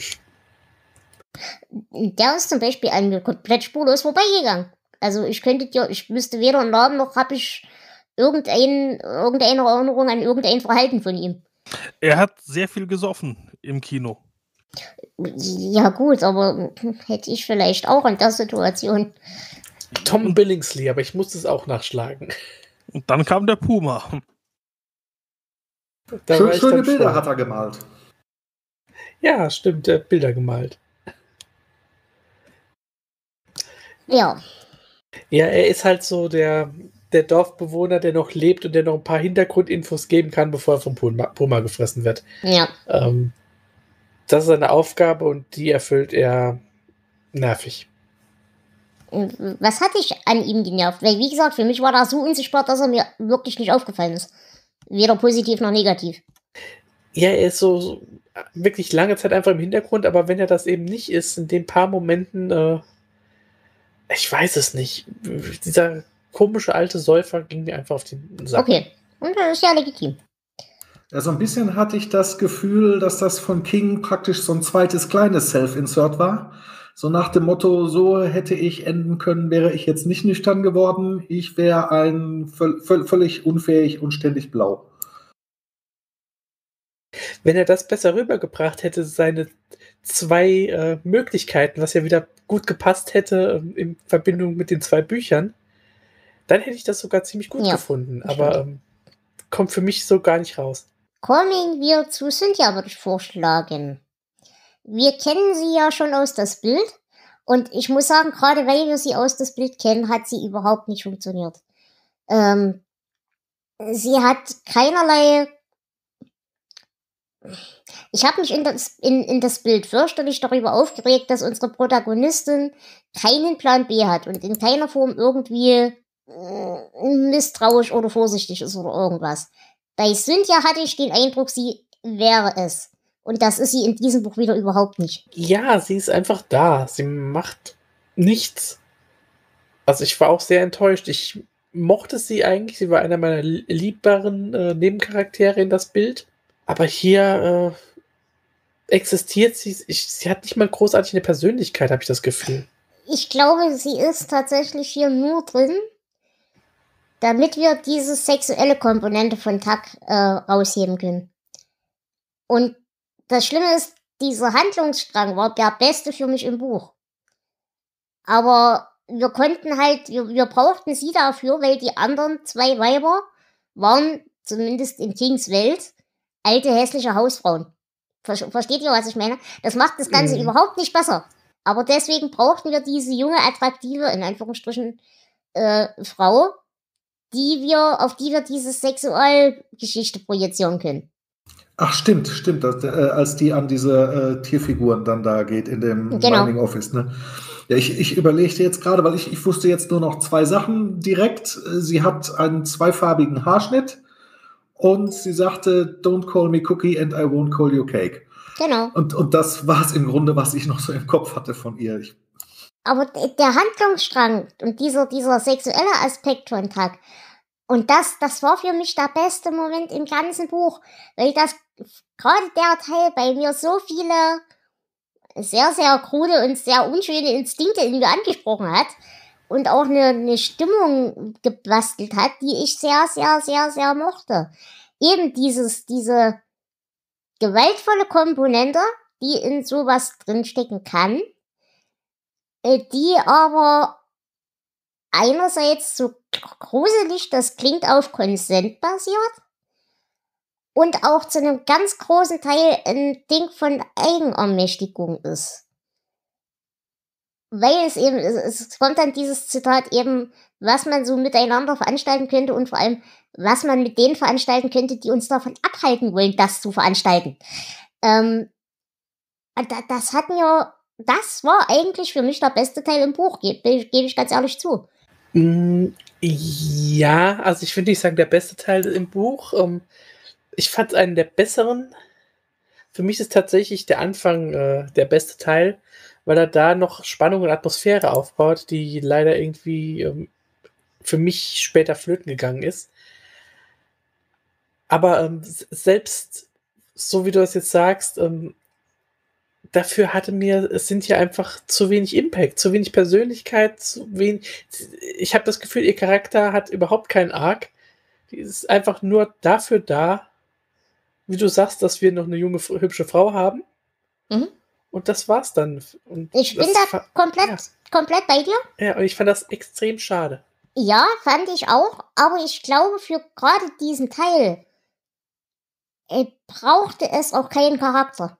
Der ist zum Beispiel an mir komplett spurlos vorbeigegangen. Also ich wüsste weder einen Namen noch habe ich irgendeine Erinnerung an irgendein Verhalten von ihm. Er hat sehr viel gesoffen im Kino. Ja gut, aber hätte ich vielleicht auch in der Situation. Tom Billingsley, aber ich musste es auch nachschlagen. Und dann kam der Puma. Schöne Bilder hat er gemalt. Ja, stimmt, er hat Bilder gemalt. Ja. Ja, er ist halt so der Dorfbewohner, der noch lebt und der noch ein paar Hintergrundinfos geben kann, bevor er vom Puma gefressen wird. Ja. Das ist seine Aufgabe und die erfüllt er nervig. Was hat dich an ihm genervt? Weil, wie gesagt, für mich war das so unsichtbar, dass er mir wirklich nicht aufgefallen ist. Weder positiv noch negativ. Ja, er ist so wirklich lange Zeit einfach im Hintergrund, aber wenn er das eben nicht ist, in den paar Momenten, ich weiß es nicht. Dieser komische alte Säufer ging mir einfach auf den Sack. Okay, und das ist ja legitim. Ja, so ein bisschen hatte ich das Gefühl, dass das von King praktisch so ein zweites kleines Self-Insert war. So nach dem Motto, so hätte ich enden können, wäre ich jetzt nicht nüchtern geworden. Ich wäre völlig unfähig und ständig blau. Wenn er das besser rübergebracht hätte, seine zwei Möglichkeiten, was ja wieder gut gepasst hätte in Verbindung mit den 2 Büchern, dann hätte ich das sogar ziemlich gut gefunden. Aber kommt für mich so gar nicht raus. Kommen wir zu Cynthia, würde ich vorschlagen. Wir kennen sie ja schon aus das Bild. Und ich muss sagen, gerade weil wir sie aus das Bild kennen, hat sie überhaupt nicht funktioniert. Sie hat keinerlei... Ich habe mich in das Bild fürchterlich darüber aufgeregt, dass unsere Protagonistin keinen Plan B hat und in keiner Form irgendwie misstrauisch oder vorsichtig ist oder irgendwas. Bei Cynthia hatte ich den Eindruck, sie wäre es. Und das ist sie in diesem Buch wieder überhaupt nicht. Ja, sie ist einfach da. Sie macht nichts. Also ich war auch sehr enttäuscht. Ich mochte sie eigentlich. Sie war einer meiner liebbaren Nebencharaktere in das Bild. Aber hier existiert sie. Sie hat nicht mal großartig eine Persönlichkeit, habe ich das Gefühl. Ich glaube, sie ist tatsächlich hier nur drin, damit wir diese sexuelle Komponente von Tuck rausheben können. Und das Schlimme ist, dieser Handlungsstrang war der beste für mich im Buch. Aber wir brauchten sie dafür, weil die anderen 2 Weiber waren, zumindest in Kings Welt, alte, hässliche Hausfrauen. Versteht ihr, was ich meine? Das macht das Ganze überhaupt nicht besser. Aber deswegen brauchten wir diese junge, attraktive, in Anführungsstrichen, Frau, auf die wir diese Sexualgeschichte projizieren können. Ach, stimmt. Als die an diese Tierfiguren dann da geht in dem Mining Office, ne? Ja, ich überlegte jetzt gerade, weil ich wusste jetzt nur noch 2 Sachen direkt. Sie hat einen 2-farbigen Haarschnitt und sie sagte, don't call me Cookie and I won't call you Cake. Genau. Und das war es im Grunde, was ich noch so im Kopf hatte von ihr. Aber der Handlungsstrang und dieser sexuelle Aspekt von Tuck, und das war für mich der beste Moment im ganzen Buch, weil das gerade der Teil bei mir so viele sehr, sehr krude und sehr unschöne Instinkte in mir angesprochen hat und auch eine Stimmung gebastelt hat, die ich sehr, sehr, sehr, sehr mochte. Eben diese gewaltvolle Komponente, die in sowas drinstecken kann, die aber einerseits so gruselig, das klingt, auf Consent basiert und auch zu einem ganz großen Teil ein Ding von Eigenermächtigung ist. Weil es kommt dann dieses Zitat eben, was man so miteinander veranstalten könnte und vor allem, was man mit denen veranstalten könnte, die uns davon abhalten wollen, das zu veranstalten. Das war eigentlich für mich der beste Teil im Buch, gebe ich ganz ehrlich zu. Ja, also ich würde nicht sagen, der beste Teil im Buch. Ich fand einen der besseren. Für mich ist tatsächlich der Anfang der beste Teil, weil er da noch Spannung und Atmosphäre aufbaut, die leider irgendwie für mich später flöten gegangen ist. Aber selbst so wie du es jetzt sagst, dafür hatte mir Cynthia einfach zu wenig Impact, zu wenig Persönlichkeit, ich habe das Gefühl, ihr Charakter hat überhaupt keinen Arc. Die ist einfach nur dafür da, wie du sagst, dass wir noch eine junge, hübsche Frau haben. Mhm. Und das war's dann. Und Ich bin da komplett bei dir. Ja, und ich fand das extrem schade. Ja, fand ich auch, aber ich glaube, für gerade diesen Teil brauchte es auch keinen Charakter.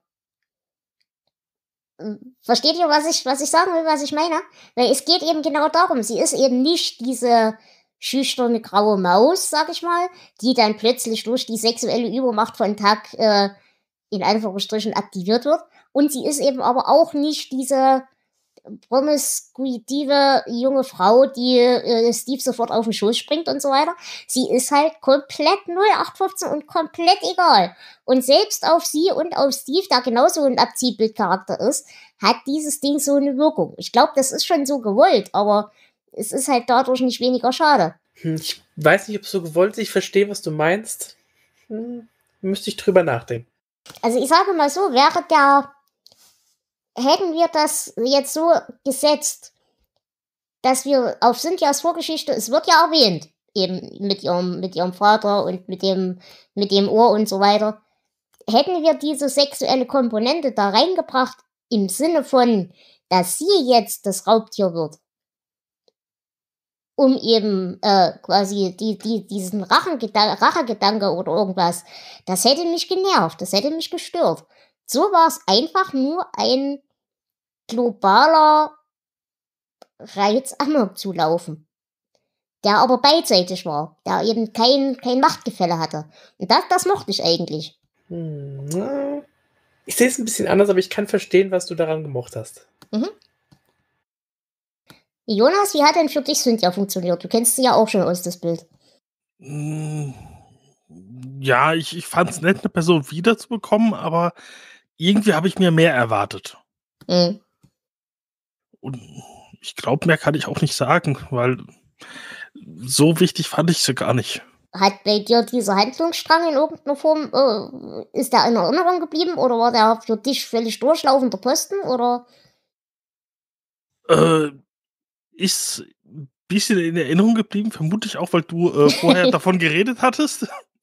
Versteht ihr, was ich sagen will, was ich meine? Weil es geht eben genau darum, sie ist eben nicht diese schüchterne graue Maus, sag ich mal, die dann plötzlich durch die sexuelle Übermacht von Tuck in Anführungsstrichen aktiviert wird. Und sie ist eben aber auch nicht diese promiskuitive junge Frau, die Steve sofort auf den Schoß springt und so weiter. Sie ist halt komplett 0815 und komplett egal. Und selbst auf sie und auf Steve, der genauso ein Abziehbildcharakter ist, hat dieses Ding so eine Wirkung. Ich glaube, das ist schon so gewollt, aber es ist halt dadurch nicht weniger schade. Ich weiß nicht, ob es so gewollt ist. Ich verstehe, was du meinst. Müsste ich drüber nachdenken. Also ich sage mal so, hätten wir das jetzt so gesetzt, dass wir auf Cynthias Vorgeschichte, es wird ja erwähnt, eben mit ihrem Vater und mit dem Ohr und so weiter, hätten wir diese sexuelle Komponente da reingebracht, im Sinne von, dass sie jetzt das Raubtier wird, um eben quasi diesen Rachegedanke oder irgendwas, das hätte mich genervt, das hätte mich gestört. So war es einfach nur ein globaler Reiz, Amok zu laufen, der aber beidseitig war, der eben kein Machtgefälle hatte. Und das mochte ich eigentlich. Ich sehe es ein bisschen anders, aber ich kann verstehen, was du daran gemocht hast. Mhm. Jonas, wie hat denn für dich Cynthia funktioniert? Du kennst sie ja auch schon aus, das Bild. Ja, ich fand es nett, eine Person wiederzubekommen, aber irgendwie habe ich mir mehr erwartet. Mhm. Und ich glaube, mehr kann ich auch nicht sagen, weil so wichtig fand ich sie gar nicht. Hat bei dir dieser Handlungsstrang in irgendeiner Form, ist der in Erinnerung geblieben oder war der für dich völlig durchlaufender Posten, oder? Ist ein bisschen in Erinnerung geblieben, vermutlich auch, weil du vorher davon geredet hattest.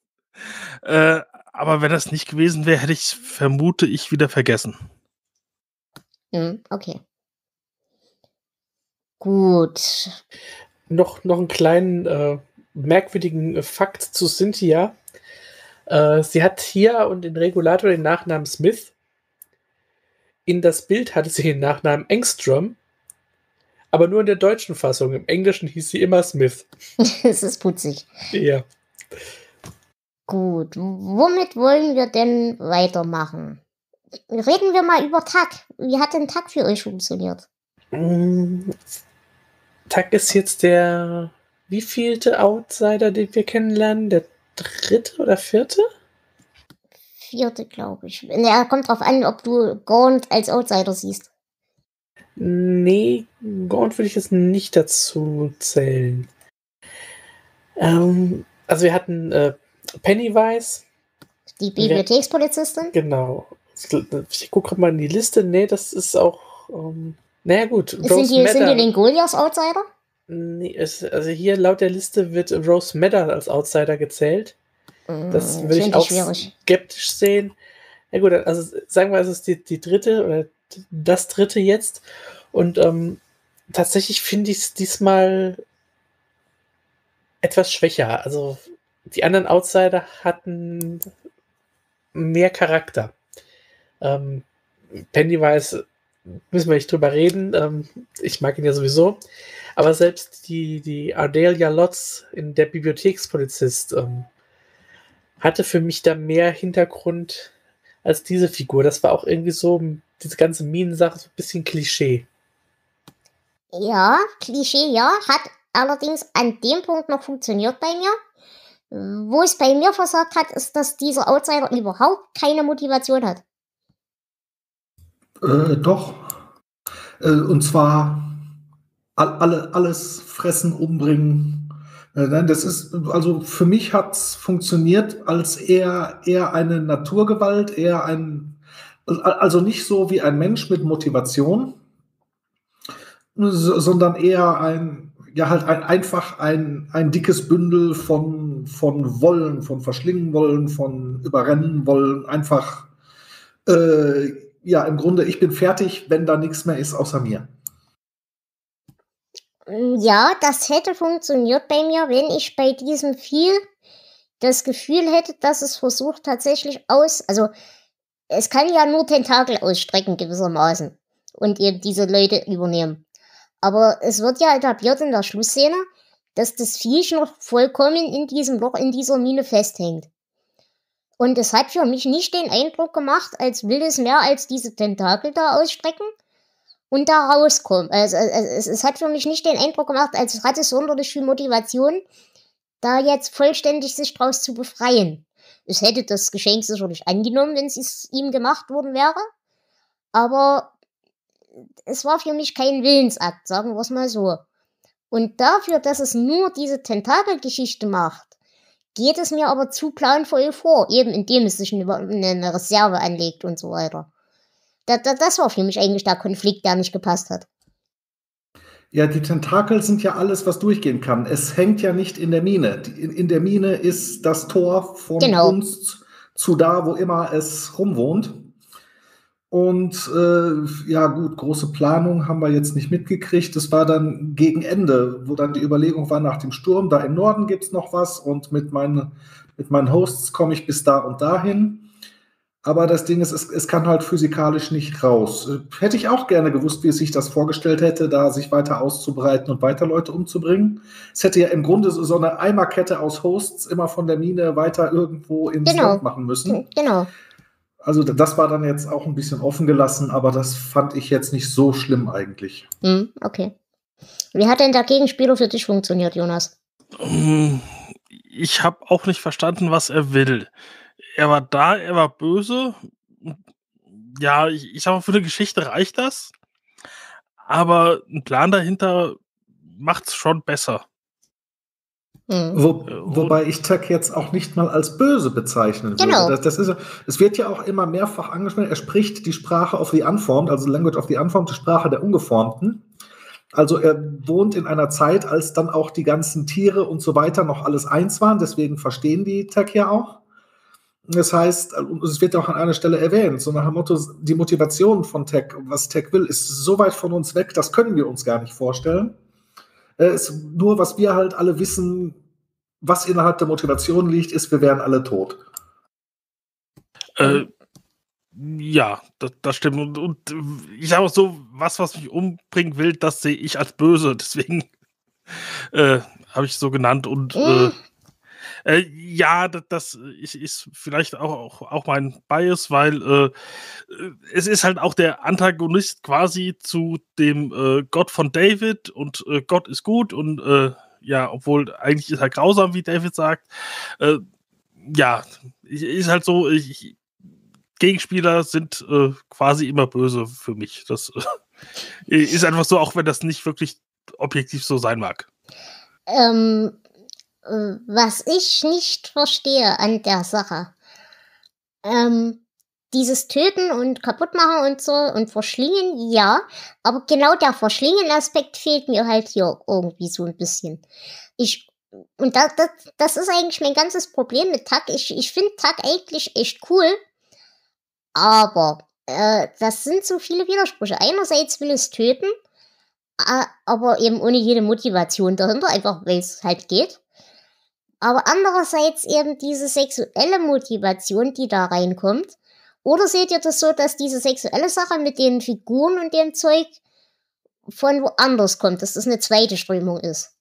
Aber wenn das nicht gewesen wäre, hätte ich es, vermute ich, wieder vergessen. Okay. Gut. Noch einen kleinen merkwürdigen Fakt zu Cynthia. Sie hat hier und in Regulator den Nachnamen Smith. In das Bild hatte sie den Nachnamen Engstrom, aber nur in der deutschen Fassung. Im Englischen hieß sie immer Smith. Es ist putzig. Ja. Gut, womit wollen wir denn weitermachen? Reden wir mal über Tuck. Wie hat denn Tuck für euch funktioniert? Tuck ist jetzt der wievielte Outsider, den wir kennenlernen? Der 3. oder 4.? 4., glaube ich. Ja, kommt drauf an, ob du Gaunt als Outsider siehst. Nee, Gaunt würde ich jetzt nicht dazu zählen. Also wir hatten Pennywise. Die Bibliothekspolizistin? Genau. Ich gucke gerade mal in die Liste. Nee, das ist auch... naja gut. Sind die Lingolias Outsider? Nee, also hier laut der Liste wird Rose Madder als Outsider gezählt. Das würde ich auch skeptisch sehen. Ja gut, also sagen wir, es ist die dritte oder das dritte jetzt. Und tatsächlich finde ich es diesmal etwas schwächer. Also die anderen Outsider hatten mehr Charakter. Pennywise müssen wir nicht drüber reden. Ich mag ihn ja sowieso. Aber selbst die Ardelia Lotz in der Bibliothekspolizist hatte für mich da mehr Hintergrund als diese Figur. Das war auch irgendwie so, diese ganze Minensache, so ein bisschen Klischee. Ja, Klischee, ja. Hat allerdings an dem Punkt noch funktioniert bei mir. Wo es bei mir versagt hat, ist, dass dieser Outsider überhaupt keine Motivation hat. Doch. Und zwar alles fressen, umbringen. Nein, das ist, also für mich hat es funktioniert als eher eine Naturgewalt, also nicht so wie ein Mensch mit Motivation, sondern eher einfach ein dickes Bündel von Wollen, von verschlingen wollen, von überrennen wollen, einfach, im Grunde, ich bin fertig, wenn da nichts mehr ist außer mir. Ja, das hätte funktioniert bei mir, wenn ich bei diesem Vieh das Gefühl hätte, dass es versucht tatsächlich also es kann ja nur Tentakel ausstrecken gewissermaßen und eben diese Leute übernehmen. Aber es wird ja etabliert in der Schlussszene, dass das Viech noch vollkommen in diesem Loch, in dieser Mine festhängt. Und es hat für mich nicht den Eindruck gemacht, als will es mehr als diese Tentakel da ausstrecken und da rauskommen. Also es hat für mich nicht den Eindruck gemacht, als hatte es sonderlich viel Motivation, da jetzt vollständig sich draus zu befreien. Es hätte das Geschenk sicherlich angenommen, wenn es ihm gemacht worden wäre. Aber es war für mich kein Willensakt, sagen wir es mal so. Und dafür, dass es nur diese Tentakelgeschichte macht, geht es mir aber zu planvoll vor, eben indem es sich eine Reserve anlegt und so weiter. Das war für mich eigentlich der Konflikt, der nicht gepasst hat. Ja, die Tentakel sind ja alles, was durchgehen kann. Es hängt ja nicht in der Mine. In der Mine ist das Tor von uns zu da, wo immer es rumwohnt. Und gut, große Planung haben wir jetzt nicht mitgekriegt. Das war dann gegen Ende, wo dann die Überlegung war nach dem Sturm, da im Norden gibt's noch was und mit meinen Hosts komme ich bis da und dahin. Aber das Ding ist, es kann halt physikalisch nicht raus. Hätte ich auch gerne gewusst, wie es sich das vorgestellt hätte, da sich weiter auszubreiten und weiter Leute umzubringen. Es hätte ja im Grunde so eine Eimerkette aus Hosts immer von der Mine weiter irgendwo ins Land machen müssen. Genau. Also das war dann jetzt auch ein bisschen offen gelassen, aber das fand ich jetzt nicht so schlimm eigentlich. Okay. Wie hat denn der Gegenspieler für dich funktioniert, Jonas? Ich habe auch nicht verstanden, was er will. Er war da, er war böse. Ja, ich sag mal, für eine Geschichte reicht das. Aber ein Plan dahinter macht's schon besser. Wobei ich Tech jetzt auch nicht mal als böse bezeichnen würde. Genau. Es wird ja auch immer mehrfach angesprochen, er spricht die Sprache of the Unformed, also Language of the Unformed, die Sprache der Ungeformten. Also er wohnt in einer Zeit, als dann auch die ganzen Tiere und so weiter noch alles eins waren, deswegen verstehen die Tech ja auch. Das heißt, es wird auch an einer Stelle erwähnt, so nach dem Motto, die Motivation von Tech, was Tech will, ist so weit von uns weg, das können wir uns gar nicht vorstellen. Nur, was wir halt alle wissen, was innerhalb der Motivation liegt, ist, wir wären alle tot. Ja, das stimmt. Und ich sage auch so, was mich umbringen will, das sehe ich als böse. Deswegen habe ich so genannt. Und ja, das ist vielleicht auch mein Bias, weil es ist halt auch der Antagonist quasi zu dem Gott von David und Gott ist gut und ja, obwohl eigentlich ist er grausam, wie David sagt. Ja, ist halt so, Gegenspieler sind quasi immer böse für mich. Das ist einfach so, auch wenn das nicht wirklich objektiv so sein mag. Was ich nicht verstehe an der Sache, dieses Töten und Kaputtmachen und so und Verschlingen, ja, aber genau der Verschlingen-Aspekt fehlt mir halt hier irgendwie so ein bisschen. Und das ist eigentlich mein ganzes Problem mit Tuck. Ich finde Tuck eigentlich echt cool, aber das sind so viele Widersprüche. Einerseits will es töten, aber eben ohne jede Motivation dahinter, einfach weil es halt geht. Aber andererseits eben diese sexuelle Motivation, die da reinkommt. Oder seht ihr das so, dass diese sexuelle Sache mit den Figuren und dem Zeug von woanders kommt, dass das eine zweite Strömung ist?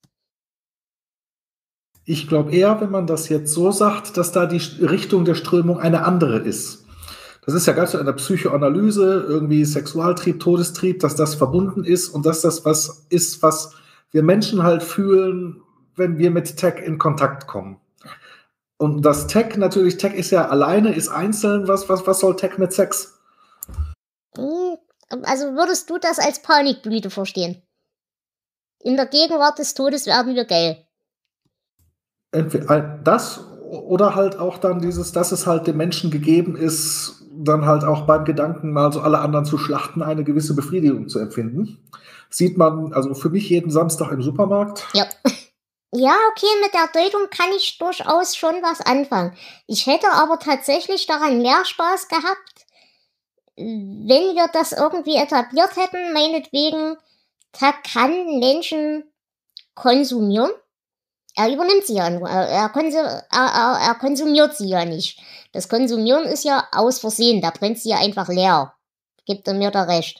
Ich glaube eher, wenn man das jetzt so sagt, dass da die Richtung der Strömung eine andere ist. Das ist ja ganz so in der Psychoanalyse, irgendwie Sexualtrieb, Todestrieb, dass das verbunden ist und dass das was ist, was wir Menschen halt fühlen, wenn wir mit Tech in Kontakt kommen. Und das Tech ist ja alleine, ist einzeln. Was soll Tech mit Sex? Also würdest du das als Panikblüte verstehen? In der Gegenwart des Todes werden wir geil. Entweder das oder halt auch dann dieses, dass es halt dem Menschen gegeben ist, dann halt auch beim Gedanken, mal so alle anderen zu schlachten, eine gewisse Befriedigung zu empfinden. Sieht man, also für mich jeden Samstag im Supermarkt. Ja. Ja, okay, mit der Deutung kann ich durchaus schon was anfangen. Ich hätte aber tatsächlich daran mehr Spaß gehabt, wenn wir das irgendwie etabliert hätten, meinetwegen, da kann Menschen konsumieren. Er übernimmt sie ja nur, er konsumiert sie ja nicht. Das Konsumieren ist ja aus Versehen, da brennt sie ja einfach leer. Gibt er mir da recht?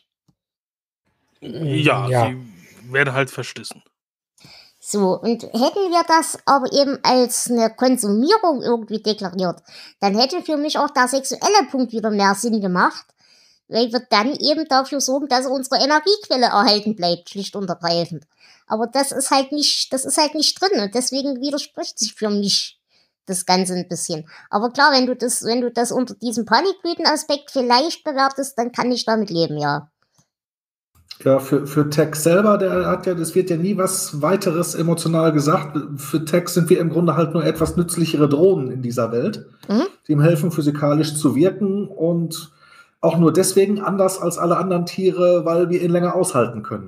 Ja, sie werden halt verschlissen. So, und hätten wir das aber eben als eine Konsumierung irgendwie deklariert, dann hätte für mich auch der sexuelle Punkt wieder mehr Sinn gemacht, weil wir dann eben dafür sorgen, dass unsere Energiequelle erhalten bleibt, schlicht und ergreifend. Aber das ist halt nicht drin und deswegen widerspricht sich für mich das Ganze ein bisschen. Aber klar, wenn du das unter diesem Panikblütenaspekt vielleicht bewertest, dann kann ich damit leben, ja. Ja, für Tex selber, das wird ja nie was weiteres emotional gesagt. Für Tex sind wir im Grunde halt nur etwas nützlichere Drohnen in dieser Welt, die ihm helfen, physikalisch zu wirken und auch nur deswegen anders als alle anderen Tiere, weil wir ihn länger aushalten können.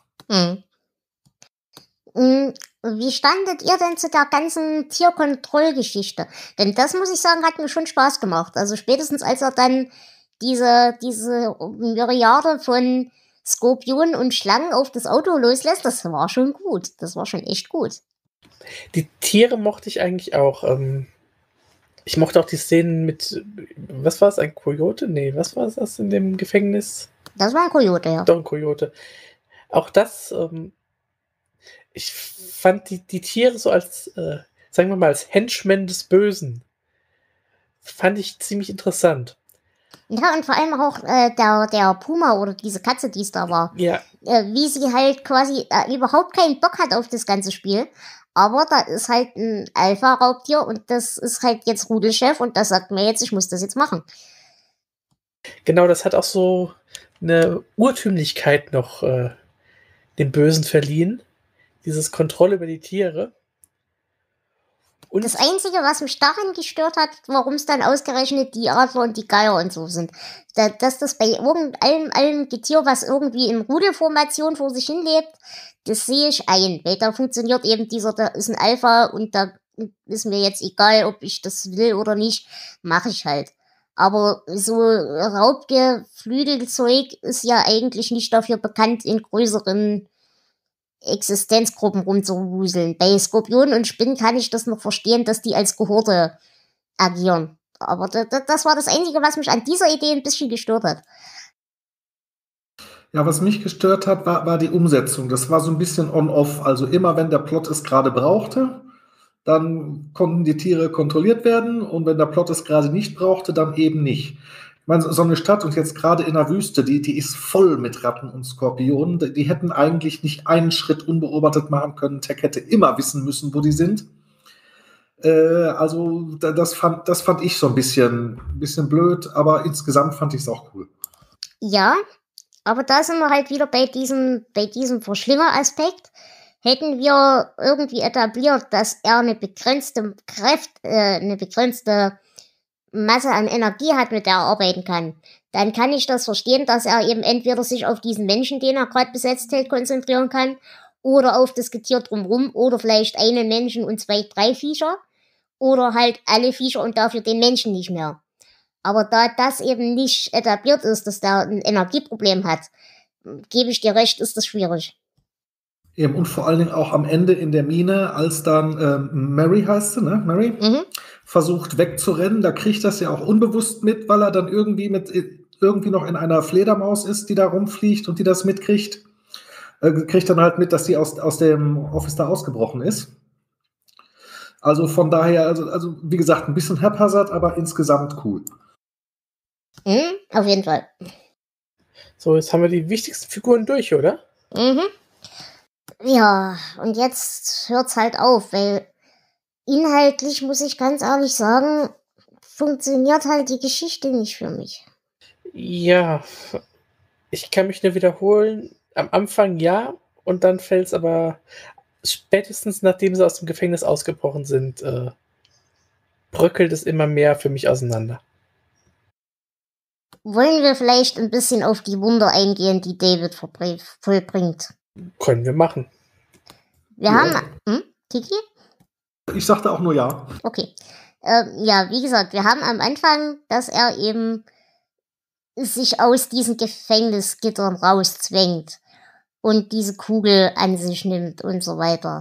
Wie standet ihr denn zu der ganzen Tierkontrollgeschichte? Denn das, muss ich sagen, hat mir schon Spaß gemacht. Also spätestens als er dann diese Myriade von Skorpionen und Schlangen auf das Auto loslässt, das war schon gut. Das war schon echt gut. Die Tiere mochte ich eigentlich auch. Ich mochte auch die Szenen mit, was war es, ein Kojote? Nee, was war das in dem Gefängnis? Das war ein Kojote, ja. Doch, ein Kojote. Auch das, ich fand die Tiere so als, sagen wir mal, als Henchmen des Bösen, fand ich ziemlich interessant. Ja, und vor allem auch der Puma oder diese Katze, die es da war. Ja. Wie sie halt quasi überhaupt keinen Bock hat auf das ganze Spiel. Aber da ist halt ein Alpha-Raubtier und das ist halt jetzt Rudelchef und das sagt mir jetzt, ich muss das jetzt machen. Genau, das hat auch so eine Urtümlichkeit noch dem Bösen verliehen. Dieses Kontrolle über die Tiere. Und das Einzige, was mich daran gestört hat, warum es dann ausgerechnet die Adler und die Geier und so sind, dass das bei irgendeinem Getier, was irgendwie in Rudelformation vor sich hin lebt, das sehe ich ein, weil da funktioniert eben da ist ein Alpha und da ist mir jetzt egal, ob ich das will oder nicht, mache ich halt. Aber so Raubgeflügelzeug ist ja eigentlich nicht dafür bekannt, in größeren Existenzgruppen rumzuwuseln. Bei Skorpionen und Spinnen kann ich das noch verstehen, dass die als Gehorde agieren. Aber das war das Einzige, was mich an dieser Idee ein bisschen gestört hat. Ja, was mich gestört hat, war die Umsetzung. Das war so ein bisschen on-off. Also immer, wenn der Plot es gerade brauchte, dann konnten die Tiere kontrolliert werden und wenn der Plot es gerade nicht brauchte, dann eben nicht. Ich meine, so eine Stadt und jetzt gerade in der Wüste, die ist voll mit Ratten und Skorpionen. Die hätten eigentlich nicht einen Schritt unbeobachtet machen können. Tech hätte immer wissen müssen, wo die sind. Also das fand ich so ein bisschen blöd, aber insgesamt fand ich es auch cool. Ja, aber da sind wir halt wieder bei diesem Verschlimmer-Aspekt. Hätten wir irgendwie etabliert, dass er eine begrenzte Masse an Energie hat, mit der er arbeiten kann, dann kann ich das verstehen, dass er eben entweder sich auf diesen Menschen, den er gerade besetzt hält, konzentrieren kann oder auf das Getier drumherum oder vielleicht einen Menschen und 2, 3 Viecher oder halt alle Viecher und dafür den Menschen nicht mehr. Aber da das eben nicht etabliert ist, dass der ein Energieproblem hat, gebe ich dir recht, ist das schwierig. Eben, und vor allen Dingen auch am Ende in der Mine, als dann Mary heißt sie, ne? Mary? Versucht wegzurennen, da kriegt das ja auch unbewusst mit, weil er dann irgendwie noch in einer Fledermaus ist, die da rumfliegt und die das mitkriegt. Kriegt dann halt mit, dass sie aus dem Office da ausgebrochen ist. Also von daher, also wie gesagt, ein bisschen haphazard, aber insgesamt cool. Auf jeden Fall. So, jetzt haben wir die wichtigsten Figuren durch, oder? Ja, und jetzt hört's halt auf, weil inhaltlich, muss ich ganz ehrlich sagen, funktioniert halt die Geschichte nicht für mich. Ja, Ich kann mich nur wiederholen, am Anfang ja, und dann fällt es aber spätestens nachdem sie aus dem Gefängnis ausgebrochen sind, bröckelt es immer mehr für mich auseinander. Wollen wir vielleicht ein bisschen auf die Wunder eingehen, die David vollbringt? Können wir machen. Wir Ja. haben... Kiki? Ich sagte auch nur ja. Okay. Ja, wie gesagt, wir haben am Anfang, dass er eben sich aus diesen Gefängnisgittern rauszwängt und diese Kugel an sich nimmt und so weiter.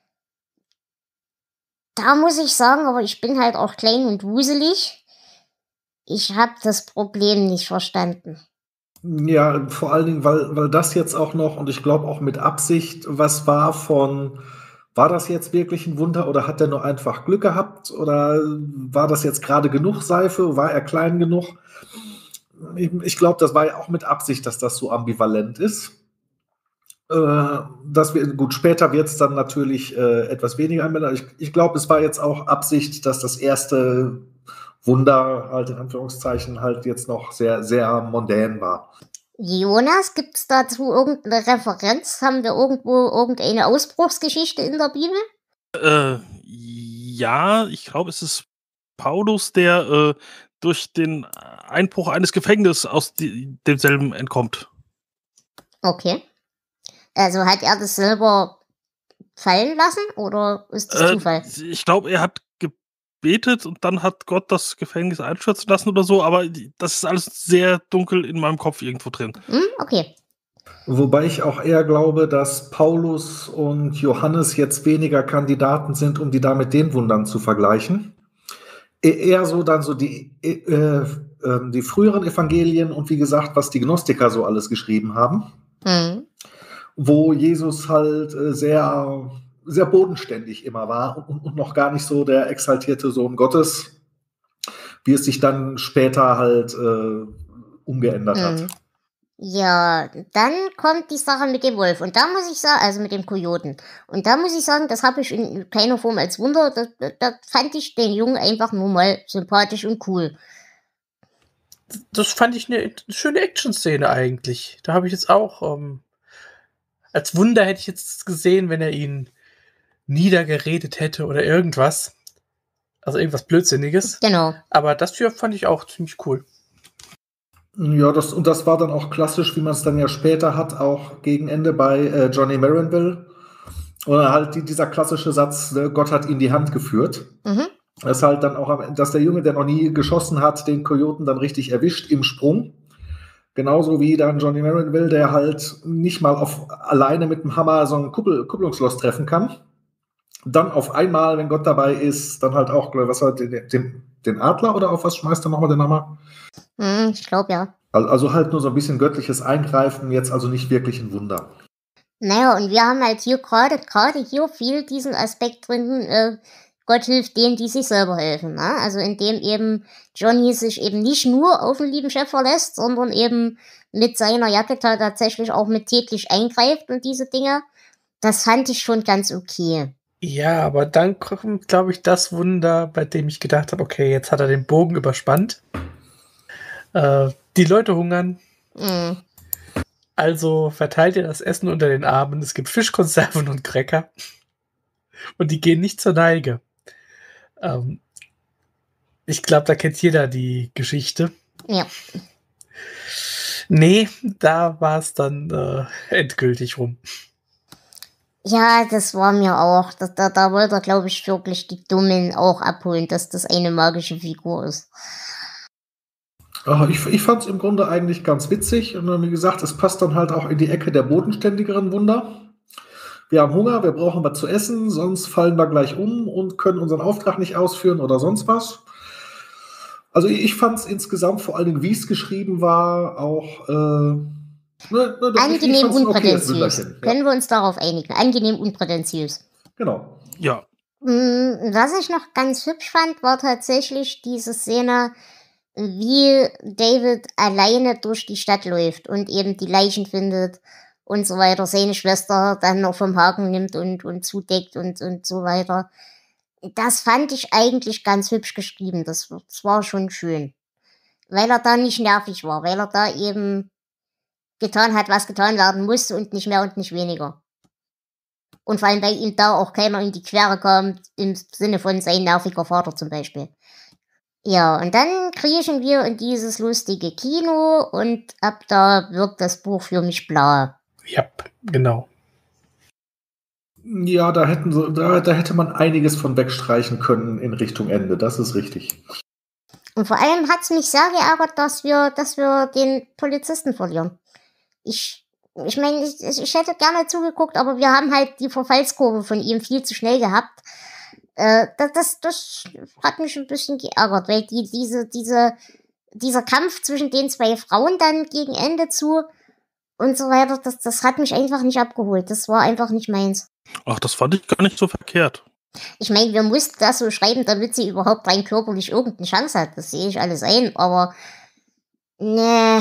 Da muss ich sagen, aber ich bin halt auch klein und wuselig. Ich habe das Problem nicht verstanden. Ja, vor allen Dingen, weil das jetzt auch noch, und ich glaube auch mit Absicht, was war das jetzt wirklich ein Wunder oder hat er nur einfach Glück gehabt oder war das jetzt gerade genug Seife, war er klein genug? Ich glaube, das war ja auch mit Absicht, dass das so ambivalent ist. Gut, später wird es dann natürlich etwas weniger ambivalent. Ich glaube, es war jetzt auch Absicht, dass das erste Wunder halt in Anführungszeichen halt jetzt noch sehr, sehr mondän war. Jonas, gibt's dazu irgendeine Referenz? Haben wir irgendwo irgendeine Ausbruchsgeschichte in der Bibel? Ja, ich glaube, es ist Paulus, der durch den Einbruch eines Gefängnisses aus demselben entkommt. Okay. Also hat er das selber fallen lassen oder ist das Zufall? Ich glaube, er hat gebetet und dann hat Gott das Gefängnis einstürzen lassen oder so, aber das ist alles sehr dunkel in meinem Kopf irgendwo drin. Okay. Wobei ich auch eher glaube, dass Paulus und Johannes jetzt weniger Kandidaten sind, um die da mit den Wundern zu vergleichen. Eher so dann so die früheren Evangelien und wie gesagt, was die Gnostiker so alles geschrieben haben, wo Jesus halt sehr, sehr bodenständig immer war und noch gar nicht so der exaltierte Sohn Gottes, wie es sich dann später halt umgeändert hat. Ja, dann kommt die Sache mit dem Wolf. Und da muss ich sagen, also mit dem Kojoten. Und da muss ich sagen, das habe ich in keiner Form als Wunder. Da fand ich den Jungen einfach nur mal sympathisch und cool. Das fand ich eine schöne Action-Szene eigentlich. Da habe ich jetzt auch, als Wunder hätte ich jetzt gesehen, wenn er ihn niedergeredet hätte oder irgendwas. Also irgendwas Blödsinniges. Genau. Aber das hier fand ich auch ziemlich cool. Ja, das war dann auch klassisch, wie man es dann ja später hat, auch gegen Ende bei Johnny Marinville. Oder halt dieser klassische Satz, Gott hat ihn die Hand geführt. Das ist halt dann auch, dass der Junge, der noch nie geschossen hat, den Kojoten dann richtig erwischt im Sprung. Genauso wie dann Johnny Marinville, der halt nicht mal alleine mit dem Hammer so ein Kupplungsschloss treffen kann. Dann auf einmal, wenn Gott dabei ist, dann halt auch, was war den Adler oder auf was schmeißt er nochmal den Hammer? Ich glaube ja. Also halt nur so ein bisschen göttliches Eingreifen, jetzt also nicht wirklich ein Wunder. Naja, und wir haben halt hier gerade hier viel diesen Aspekt drin, Gott hilft denen, die sich selber helfen. Ne? Also indem eben Johnny sich eben nicht nur auf den lieben Chef verlässt, sondern eben mit seiner Jacke tatsächlich auch mit täglich eingreift und diese Dinge. Das fand ich schon ganz okay. Ja, aber dann kommt, glaube ich, das Wunder, bei dem ich gedacht habe, okay, jetzt hat er den Bogen überspannt. Die Leute hungern. Also verteilt er das Essen unter den Armen. Es gibt Fischkonserven und Cracker. Und die gehen nicht zur Neige. Ich glaube, da kennt jeder die Geschichte. Ja. Nee, da war es dann endgültig rum. Ja, das war mir auch. Da wollte er, glaube ich, wirklich die Dummen auch abholen, dass das eine magische Figur ist. Ich fand es im Grunde eigentlich ganz witzig. Und wie gesagt, es passt dann halt auch in die Ecke der bodenständigeren Wunder. Wir haben Hunger, wir brauchen was zu essen, sonst fallen wir gleich um und können unseren Auftrag nicht ausführen oder sonst was. Also ich fand es insgesamt, vor allen Dingen, wie es geschrieben war, auch angenehm unprätentiös. Ja. Können wir uns darauf einigen? Angenehm unprätentiös. Genau. Ja. Was ich noch ganz hübsch fand, war tatsächlich diese Szene, wie David alleine durch die Stadt läuft und eben die Leichen findet und so weiter, seine Schwester dann noch vom Haken nimmt und zudeckt und so weiter. Das fand ich eigentlich ganz hübsch geschrieben. Das war schon schön. Weil er da nicht nervig war, weil er da eben getan hat, was getan werden musste und nicht mehr und nicht weniger. Und vor allem, weil ihm da auch keiner in die Quere kam, im Sinne von sein nerviger Vater zum Beispiel. Ja, und dann kriechen wir in dieses lustige Kino und ab da wird das Buch für mich blau. Ja, genau. Ja, da hätte man einiges von wegstreichen können in Richtung Ende, das ist richtig. Und vor allem hat's mich sehr geärgert, dass wir den Polizisten verlieren. Ich meine, ich hätte gerne zugeguckt, aber wir haben halt die Verfallskurve von ihm viel zu schnell gehabt. Das hat mich ein bisschen geärgert, weil dieser Kampf zwischen den zwei Frauen dann gegen Ende zu und so weiter, das hat mich einfach nicht abgeholt. Das war einfach nicht meins. Ach, das fand ich gar nicht so verkehrt. Ich meine, wir mussten das so schreiben, damit sie überhaupt rein körperlich irgendeine Chance hat. Das sehe ich alles ein, aber nee.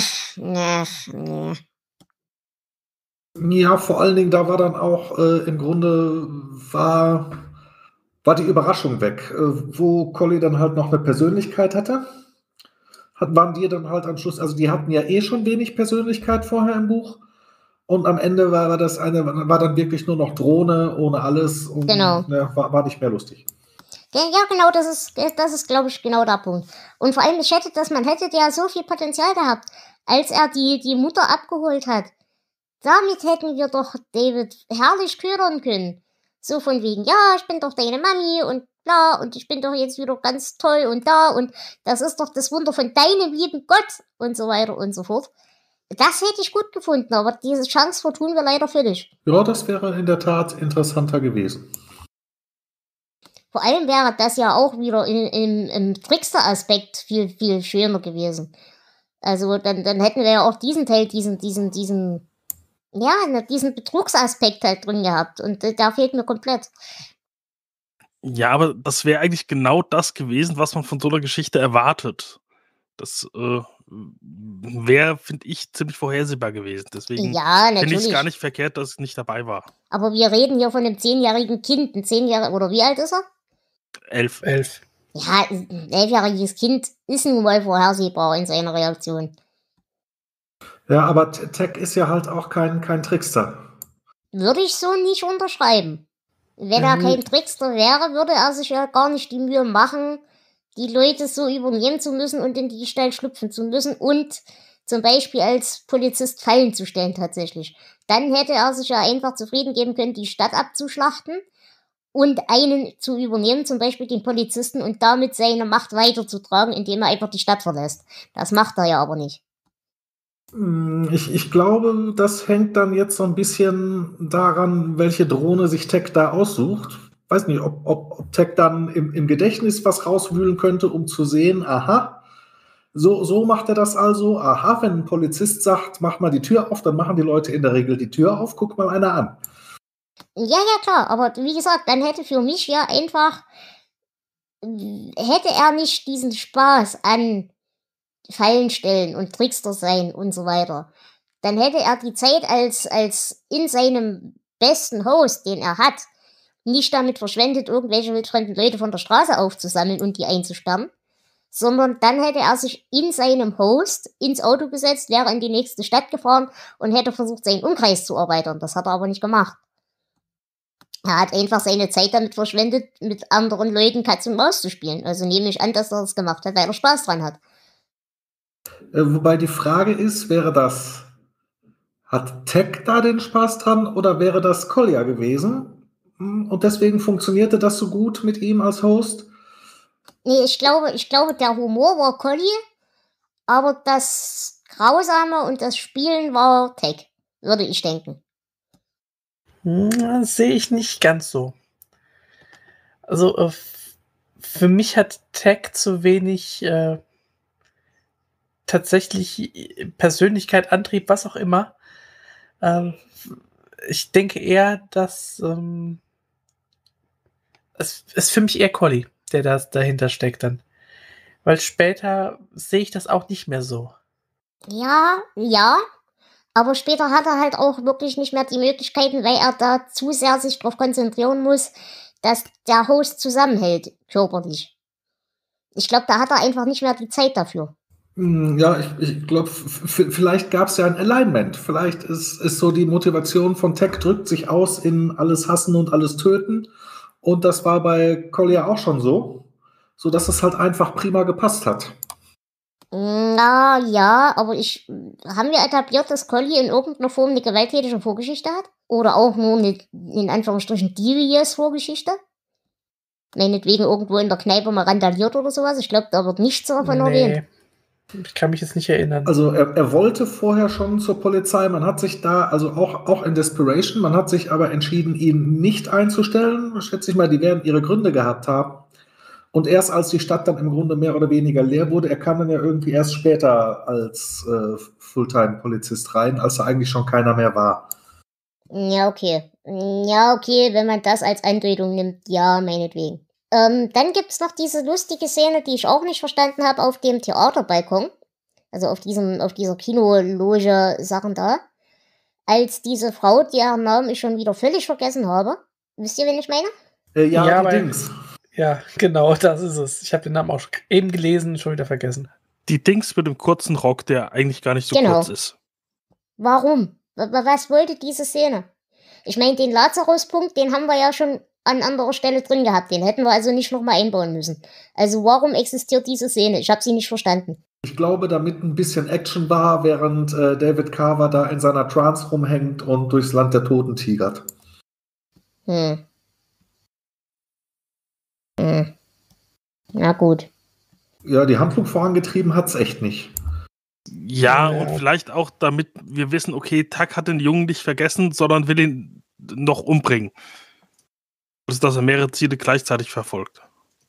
Ja, vor allen Dingen, da war dann auch im Grunde war die Überraschung weg, wo Collie dann halt noch eine Persönlichkeit hatte. Waren die dann halt am Schluss, also die hatten ja eh schon wenig Persönlichkeit vorher im Buch. Und am Ende war dann wirklich nur noch Drohne ohne alles und Genau. War nicht mehr lustig. Ja, genau, das ist, glaube ich, genau der Punkt. Und vor allem, man hätte ja so viel Potenzial gehabt, als er die Mutter abgeholt hat. Damit hätten wir doch David herrlich ködern können. So von wegen, ja, ich bin doch deine Mami und bla, und ich bin doch jetzt wieder ganz toll und da, und das ist doch das Wunder von deinem lieben Gott und so weiter und so fort. Das hätte ich gut gefunden, aber diese Chance vertun wir leider völlig. Ja, das wäre in der Tat interessanter gewesen. Vor allem wäre das ja auch wieder im Trickster-Aspekt viel, viel schöner gewesen. Also dann hätten wir ja auch diesen Teil, diesen Betrugsaspekt halt drin gehabt. Und der fehlt mir komplett. Ja, aber das wäre eigentlich genau das gewesen, was man von so einer Geschichte erwartet. Das wäre, finde ich, ziemlich vorhersehbar gewesen. Deswegen Ja, finde ich es natürlich. gar nicht verkehrt, dass es nicht dabei war. Aber wir reden hier von einem 10-jährigen Kind. Ein 10-jähriger, oder wie alt ist er? 11. Ja, ein 11-jähriges Kind ist nun mal vorhersehbar in seiner Reaktion. Ja, aber Tech ist ja halt auch kein Trickster. Würde ich so nicht unterschreiben. Wenn er kein Trickster wäre, würde er sich ja gar nicht die Mühe machen, die Leute so übernehmen zu müssen und in die Gestalt schlüpfen zu müssen und zum Beispiel als Polizist Fallen zu stellen tatsächlich. Dann hätte er sich ja einfach zufrieden geben können, die Stadt abzuschlachten und einen zu übernehmen, zum Beispiel den Polizisten, und damit seine Macht weiterzutragen, indem er einfach die Stadt verlässt. Das macht er ja aber nicht. Ich glaube, das hängt dann jetzt so ein bisschen daran, welche Drohne sich Tech da aussucht. Weiß nicht, ob Tech dann im Gedächtnis was rauswühlen könnte, um zu sehen, aha, so macht er das also. Aha, wenn ein Polizist sagt, mach mal die Tür auf, dann machen die Leute in der Regel die Tür auf, guck mal einer an. Ja, klar, aber wie gesagt, dann hätte für mich ja einfach, hätte er nicht diesen Spaß an Fallen stellen und Trickster sein und so weiter, dann hätte er die Zeit als in seinem besten Host, den er hat, nicht damit verschwendet, irgendwelche wildfremden Leute von der Straße aufzusammeln und die einzusperren, sondern dann hätte er sich in seinem Host ins Auto gesetzt, wäre in die nächste Stadt gefahren und hätte versucht, seinen Umkreis zu erweitern. Das hat er aber nicht gemacht. Er hat einfach seine Zeit damit verschwendet, mit anderen Leuten Katz und Maus zu spielen. Also nehme ich an, dass er das gemacht hat, weil er Spaß dran hat. Wobei die Frage ist, hat Tech da den Spaß dran oder wäre das Collier gewesen? Und deswegen funktionierte das so gut mit ihm als Host? Nee, ich glaube, der Humor war Collier, aber das Grausame und das Spielen war Tech, würde ich denken. Sehe ich nicht ganz so. Also für mich hat Tech zu wenig tatsächlich Persönlichkeit, Antrieb, was auch immer. Ich denke eher, dass es ist für mich eher Collie, der da dahinter steckt dann. Weil später sehe ich das auch nicht mehr so. Ja, aber später hat er halt auch wirklich nicht mehr die Möglichkeiten, weil er da zu sehr sich darauf konzentrieren muss, dass der Host zusammenhält, körperlich. Ich glaube, da hat er einfach nicht mehr die Zeit dafür. Ja, ich glaube, vielleicht gab es ja ein Alignment. Vielleicht ist so die Motivation von Tech drückt sich aus in alles hassen und alles töten. Und das war bei Collier auch schon so dass es halt einfach prima gepasst hat. Na ja, aber haben wir etabliert, dass Collier in irgendeiner Form eine gewalttätige Vorgeschichte hat? Oder auch nur eine, in Anführungsstrichen, devious Vorgeschichte? Meinetwegen irgendwo in der Kneipe mal randaliert oder sowas. Ich glaube, da wird nichts davon erwähnt. Ich kann mich jetzt nicht erinnern. Also er wollte vorher schon zur Polizei, man hat sich da, also auch in Desperation, man hat sich aber entschieden, ihn nicht einzustellen. Schätze ich mal, die werden ihre Gründe gehabt haben. Und erst als die Stadt dann im Grunde mehr oder weniger leer wurde, er kam dann ja irgendwie erst später als Fulltime-Polizist rein, als da eigentlich schon keiner mehr war. Ja, okay. Ja, okay, wenn man das als Andeutung nimmt, ja, meinetwegen. Dann gibt's noch diese lustige Szene, die ich auch nicht verstanden habe, auf dem Theaterbalkon. Also auf dieser Kinologe-Sachen da. Als diese Frau, deren Namen ich schon wieder völlig vergessen habe. Wisst ihr, wen ich meine? Ja, die Dings. Ja, genau, das ist es. Ich habe den Namen auch eben gelesen, schon wieder vergessen. Die Dings mit dem kurzen Rock, der eigentlich gar nicht so kurz ist. Warum? Was wollte diese Szene? Ich meine, den Lazarus-Punkt, den haben wir ja schon an anderer Stelle drin gehabt. Den hätten wir also nicht nochmal einbauen müssen. Also warum existiert diese Szene? Ich habe sie nicht verstanden. Ich glaube, damit ein bisschen Action war, während David Carver da in seiner Trance rumhängt und durchs Land der Toten tigert. Na gut. Ja, die Handlung vorangetrieben hat's echt nicht. Ja, und vielleicht auch, damit wir wissen, okay, Tuck hat den Jungen nicht vergessen, sondern will ihn noch umbringen. Dass er mehrere Ziele gleichzeitig verfolgt.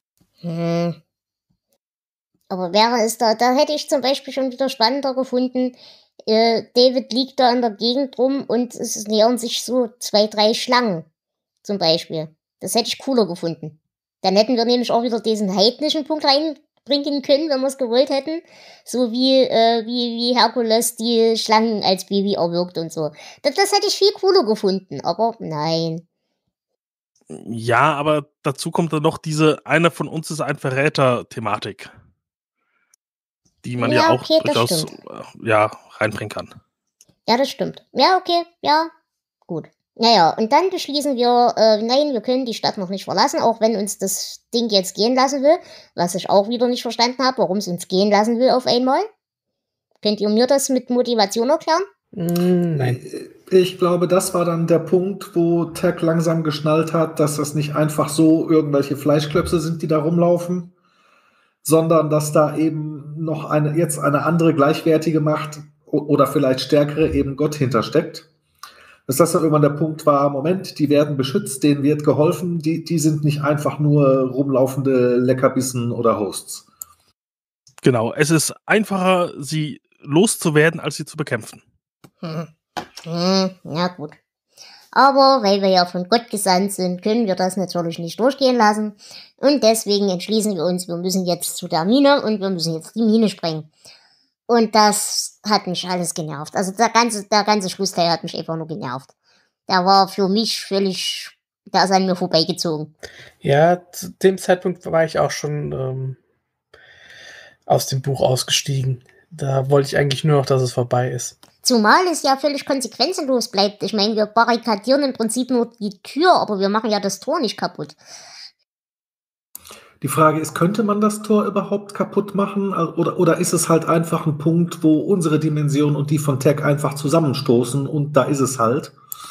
Aber wäre es da hätte ich zum Beispiel schon wieder spannender gefunden, David liegt da in der Gegend rum und es nähern sich so 2, 3 Schlangen, zum Beispiel. Das hätte ich cooler gefunden. Dann hätten wir nämlich auch wieder diesen heidnischen Punkt reinbringen können, wenn wir es gewollt hätten. So wie Herkules die Schlangen als Baby erwürgt und so. Das hätte ich viel cooler gefunden, aber nein. Ja, aber dazu kommt dann noch diese einer von uns ist ein Verräter-Thematik. Die man ja auch durchaus reinbringen kann. Ja, das stimmt. Ja, okay, ja, gut. Naja, und dann beschließen wir, nein, wir können die Stadt noch nicht verlassen, auch wenn uns das Ding jetzt gehen lassen will, was ich auch wieder nicht verstanden habe, warum es uns gehen lassen will auf einmal. Könnt ihr mir das mit Motivation erklären? Nein. Ich glaube, das war dann der Punkt, wo Tech langsam geschnallt hat, dass das nicht einfach so irgendwelche Fleischklöpse sind, die da rumlaufen, sondern dass da eben noch eine andere gleichwertige Macht oder vielleicht stärkere eben Gott hintersteckt. Dass das dann irgendwann der Punkt war, Moment, die werden beschützt, denen wird geholfen, die sind nicht einfach nur rumlaufende Leckerbissen oder Hosts. Genau, es ist einfacher, sie loszuwerden, als sie zu bekämpfen. Ja gut. Aber weil wir ja von Gott gesandt sind, können wir das natürlich nicht durchgehen lassen. Und deswegen entschließen wir uns, wir müssen jetzt zu der Mine und wir müssen jetzt die Mine sprengen. Und das hat mich alles genervt. Also der ganze Schlussteil hat mich einfach nur genervt. Der war für mich völlig, der ist an mir vorbeigezogen. Ja, zu dem Zeitpunkt war ich auch schon aus dem Buch ausgestiegen. Da wollte ich eigentlich nur noch, dass es vorbei ist. Zumal es ja völlig konsequenzenlos bleibt. Ich meine, wir barrikadieren im Prinzip nur die Tür, aber wir machen ja das Tor nicht kaputt. Die Frage ist, könnte man das Tor überhaupt kaputt machen? Oder ist es halt einfach ein Punkt, wo unsere Dimension und die von Tech einfach zusammenstoßen und da ist es halt?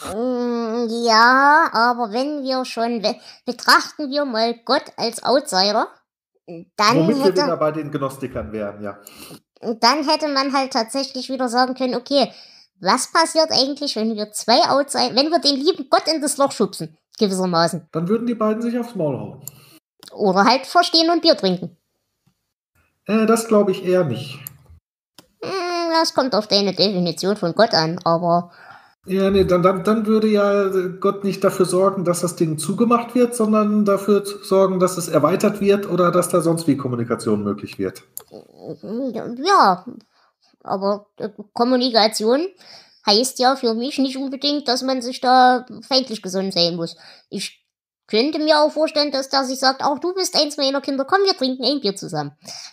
Ja, aber wenn wir schon, betrachten wir mal Gott als Outsider, dann womit wir wieder bei den Gnostikern wären, ja. Dann hätte man halt tatsächlich wieder sagen können, okay, was passiert eigentlich, wenn wir wenn wir den lieben Gott in das Loch schubsen, gewissermaßen? Dann würden die beiden sich aufs Maul hauen. Oder halt verstehen und Bier trinken. Das glaube ich eher nicht. Das kommt auf deine Definition von Gott an, aber... Ja, nee, dann würde ja Gott nicht dafür sorgen, dass das Ding zugemacht wird, sondern dafür sorgen, dass es erweitert wird oder dass da sonst wie Kommunikation möglich wird. Ja, aber Kommunikation heißt ja für mich nicht unbedingt, dass man sich da feindlich gesonnen sein muss. Ich könnte mir auch vorstellen, dass der sich sagt, auch du bist eins meiner Kinder, komm, wir trinken ein Bier zusammen.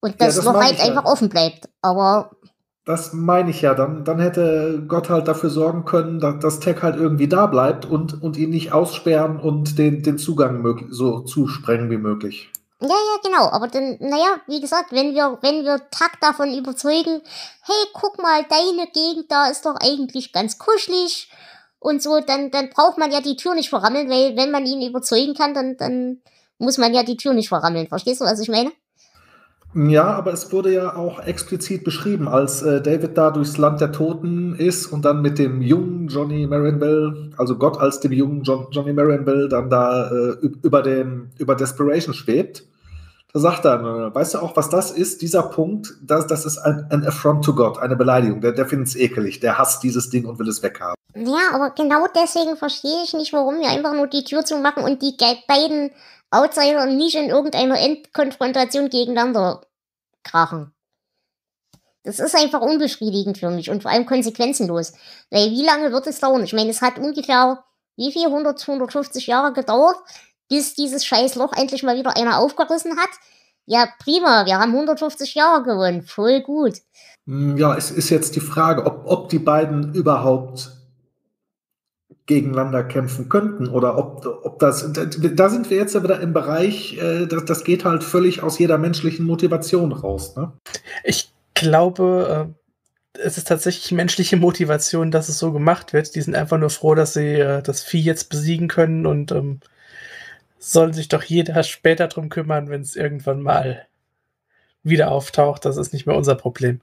Und das das Loch meine halt ich ja. einfach offen bleibt. Aber Das meine ich ja. Dann hätte Gott halt dafür sorgen können, dass Tech halt irgendwie da bleibt und ihn nicht aussperren und den Zugang so zusprengen wie möglich. ja, genau. Aber dann, naja, wie gesagt, wenn wir Tuck davon überzeugen, hey, guck mal, deine Gegend da ist doch eigentlich ganz kuschelig und so, dann braucht man ja die Tür nicht verrammeln, weil wenn man ihn überzeugen kann, dann muss man ja die Tür nicht verrammeln. Verstehst du, was ich meine? Ja, aber es wurde ja auch explizit beschrieben, als David da durchs Land der Toten ist und dann mit dem jungen Johnny Marinville, also Gott als dem jungen Johnny Marinville, dann da über Desperation schwebt. Da sagt er, weißt du auch, was das ist? Dieser Punkt, das ist ein Affront to God, eine Beleidigung. Der findet es ekelig, der hasst dieses Ding und will es weghaben. Ja, aber genau deswegen verstehe ich nicht, warum wir einfach nur die Tür zumachen und die beiden Outsider nicht in irgendeiner Endkonfrontation gegeneinander krachen. Das ist einfach unbefriedigend für mich und vor allem konsequenzenlos. Weil wie lange wird es dauern? Ich meine, es hat ungefähr, 150 Jahre gedauert, bis dieses scheiß Loch endlich mal wieder einer aufgerissen hat. Ja, prima, wir haben 150 Jahre gewonnen. Voll gut. Ja, es ist jetzt die Frage, ob die beiden überhaupt gegeneinander kämpfen könnten oder ob das, da sind wir jetzt ja wieder im Bereich, das geht halt völlig aus jeder menschlichen Motivation raus, ne? Ich glaube, es ist tatsächlich menschliche Motivation, dass es so gemacht wird. Die sind einfach nur froh, dass sie das Vieh jetzt besiegen können und soll sich doch jeder später drum kümmern, wenn es irgendwann mal wieder auftaucht. Das ist nicht mehr unser Problem.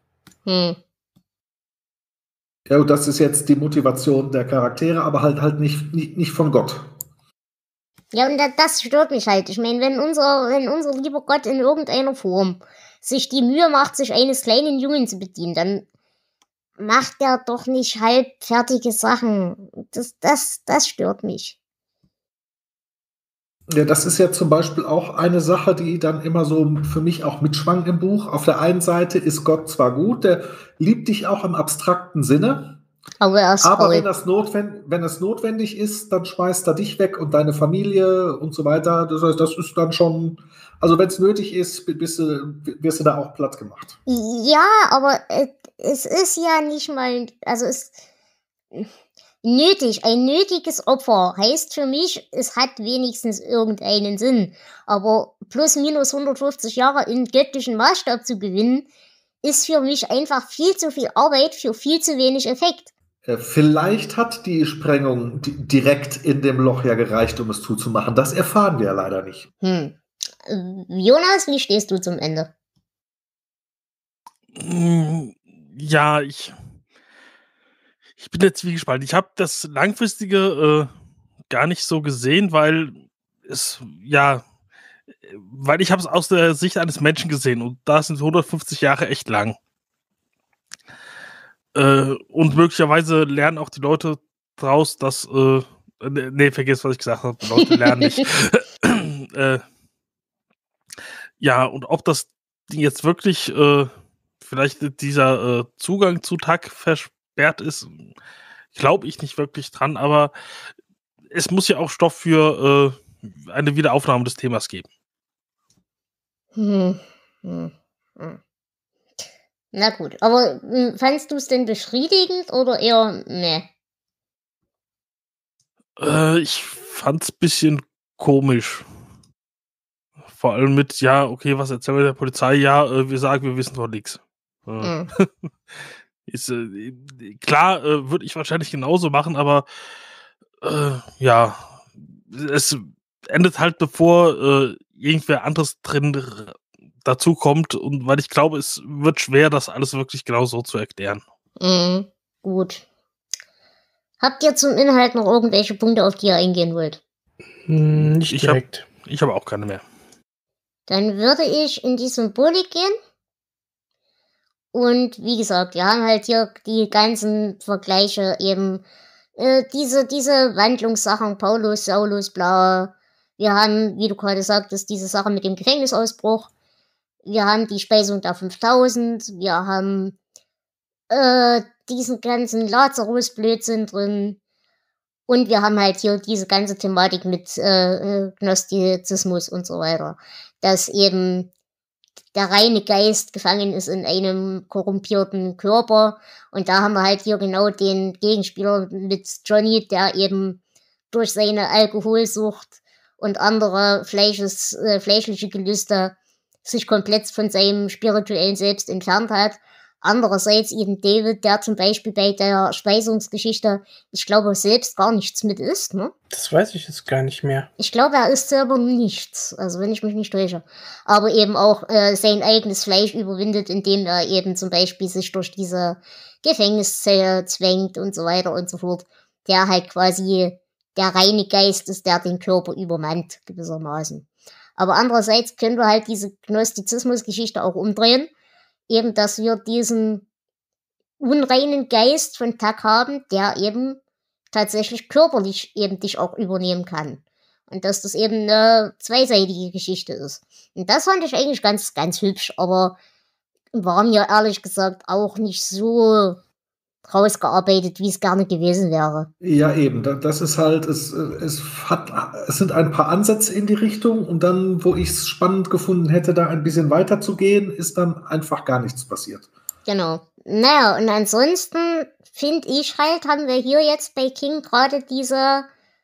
Ja, und das ist jetzt die Motivation der Charaktere, aber halt nicht von Gott. Ja, und das stört mich halt. Ich meine, wenn unser lieber Gott in irgendeiner Form sich die Mühe macht, sich eines kleinen Jungen zu bedienen, dann macht er doch nicht halbfertige Sachen. Das stört mich. Ja, das ist ja zum Beispiel auch eine Sache, die dann immer so für mich auch mitschwang im Buch. Auf der einen Seite ist Gott zwar gut, der liebt dich auch im abstrakten Sinne, Aber er ist aber faul. wenn es notwendig ist, dann schmeißt er dich weg und deine Familie und so weiter. Das heißt, das ist dann schon, also wenn es nötig ist, wirst du da auch platt gemacht. Ja, aber es ist ja nicht mal, also es nötig. Ein nötiges Opfer heißt für mich, es hat wenigstens irgendeinen Sinn. Aber plus minus 150 Jahre in göttlichen Maßstab zu gewinnen, ist für mich einfach viel zu viel Arbeit für viel zu wenig Effekt. Vielleicht hat die Sprengung direkt in dem Loch ja gereicht, um es zuzumachen. Das erfahren wir ja leider nicht. Jonas, wie stehst du zum Ende? Ja, ich bin jetzt wie gespannt. Ich habe das Langfristige gar nicht so gesehen, weil ich habe es aus der Sicht eines Menschen gesehen und da sind 150 Jahre echt lang. Und möglicherweise lernen auch die Leute draus, dass vergiss, was ich gesagt habe. Leute lernen nicht. Ja, und ob das Ding jetzt wirklich vielleicht dieser Zugang zu TAC versperrt ist, glaube ich nicht wirklich dran, aber es muss ja auch Stoff für eine Wiederaufnahme des Themas geben. Na gut, aber fandst du es denn befriedigend oder eher ne? Ich fand's ein bisschen komisch. Vor allem mit, ja, okay, was erzählen wir der Polizei? Ja, wir sagen, wir wissen von nichts. Ist, klar, würde ich wahrscheinlich genauso machen, aber ja, es endet halt, bevor irgendwer anderes drin dazu kommt und weil ich glaube, es wird schwer, das alles wirklich genau so zu erklären. Gut. Habt ihr zum Inhalt noch irgendwelche Punkte, auf die ihr eingehen wollt? Nicht direkt. Ich habe auch keine mehr. Dann würde ich in die Symbolik gehen. Und wie gesagt, wir haben halt hier die ganzen Vergleiche eben, diese Wandlungssachen, Paulus, Saulus, bla. Wir haben, wie du gerade sagtest, diese Sache mit dem Gefängnisausbruch. Wir haben die Speisung der 5000. Wir haben diesen ganzen Lazarus-Blödsinn drin. Und wir haben halt hier diese ganze Thematik mit Gnostizismus und so weiter. Dass eben der reine Geist gefangen ist in einem korrumpierten Körper. Und da haben wir halt hier genau den Gegenspieler mit Johnny, der eben durch seine Alkoholsucht und andere fleischliche Gelüste sich komplett von seinem spirituellen Selbst entfernt hat. Andererseits eben David, der zum Beispiel bei der Speisungsgeschichte, ich glaube, selbst gar nichts mit isst, ne? Das weiß ich jetzt gar nicht mehr. Ich glaube, er isst selber nichts, also wenn ich mich nicht täusche. Aber eben auch sein eigenes Fleisch überwindet, indem er eben zum Beispiel sich durch diese Gefängniszelle zwängt und so weiter und so fort. Der halt quasi der reine Geist ist, der den Körper übermannt, gewissermaßen. Aber andererseits können wir halt diese Gnostizismus-Geschichte auch umdrehen. Eben, dass wir diesen unreinen Geist von Tuck haben, der eben tatsächlich körperlich eben dich auch übernehmen kann. Und dass das eben eine zweiseitige Geschichte ist. Und das fand ich eigentlich ganz, ganz hübsch, aber war mir ehrlich gesagt auch nicht so rausgearbeitet, wie es gerne gewesen wäre. Ja, eben. Das ist halt, es sind ein paar Ansätze in die Richtung und dann, wo ich es spannend gefunden hätte, da ein bisschen weiter zu gehen, ist dann einfach gar nichts passiert. Genau. Naja, und ansonsten finde ich halt, haben wir hier jetzt bei King gerade diese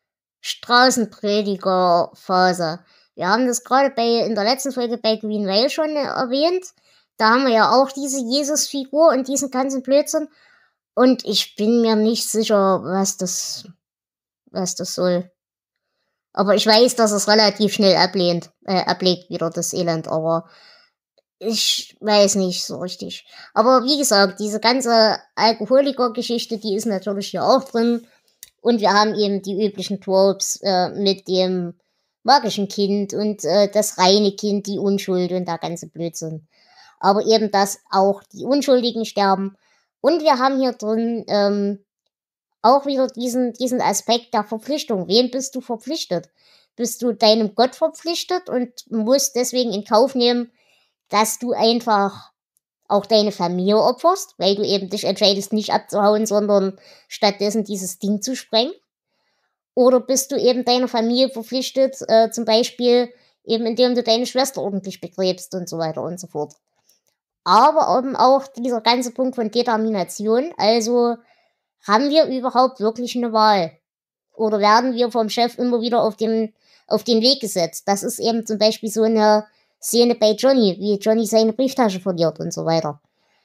Straßenprediger-Phase. Wir haben das gerade in der letzten Folge bei Green Veil schon erwähnt. Da haben wir ja auch diese Jesus-Figur und diesen ganzen Blödsinn. Und ich bin mir nicht sicher, was das soll. Aber ich weiß, dass es relativ schnell ablegt wieder das Elend, aber ich weiß nicht so richtig. Aber wie gesagt, diese ganze Alkoholiker-Geschichte, die ist natürlich hier auch drin. Und wir haben eben die üblichen Tropes mit dem magischen Kind und das reine Kind, die Unschuld und der ganze Blödsinn. Aber eben, dass auch die Unschuldigen sterben. Und wir haben hier drin auch wieder diesen Aspekt der Verpflichtung. Wem bist du verpflichtet? Bist du deinem Gott verpflichtet und musst deswegen in Kauf nehmen, dass du einfach auch deine Familie opferst, weil du eben dich entscheidest, nicht abzuhauen, sondern stattdessen dieses Ding zu sprengen? Oder bist du eben deiner Familie verpflichtet, zum Beispiel eben indem du deine Schwester ordentlich begräbst und so weiter und so fort. Aber eben auch dieser ganze Punkt von Determination, also haben wir überhaupt wirklich eine Wahl? Oder werden wir vom Chef immer wieder auf den Weg gesetzt? Das ist eben zum Beispiel so eine Szene bei Johnny, wie Johnny seine Brieftasche verliert und so weiter.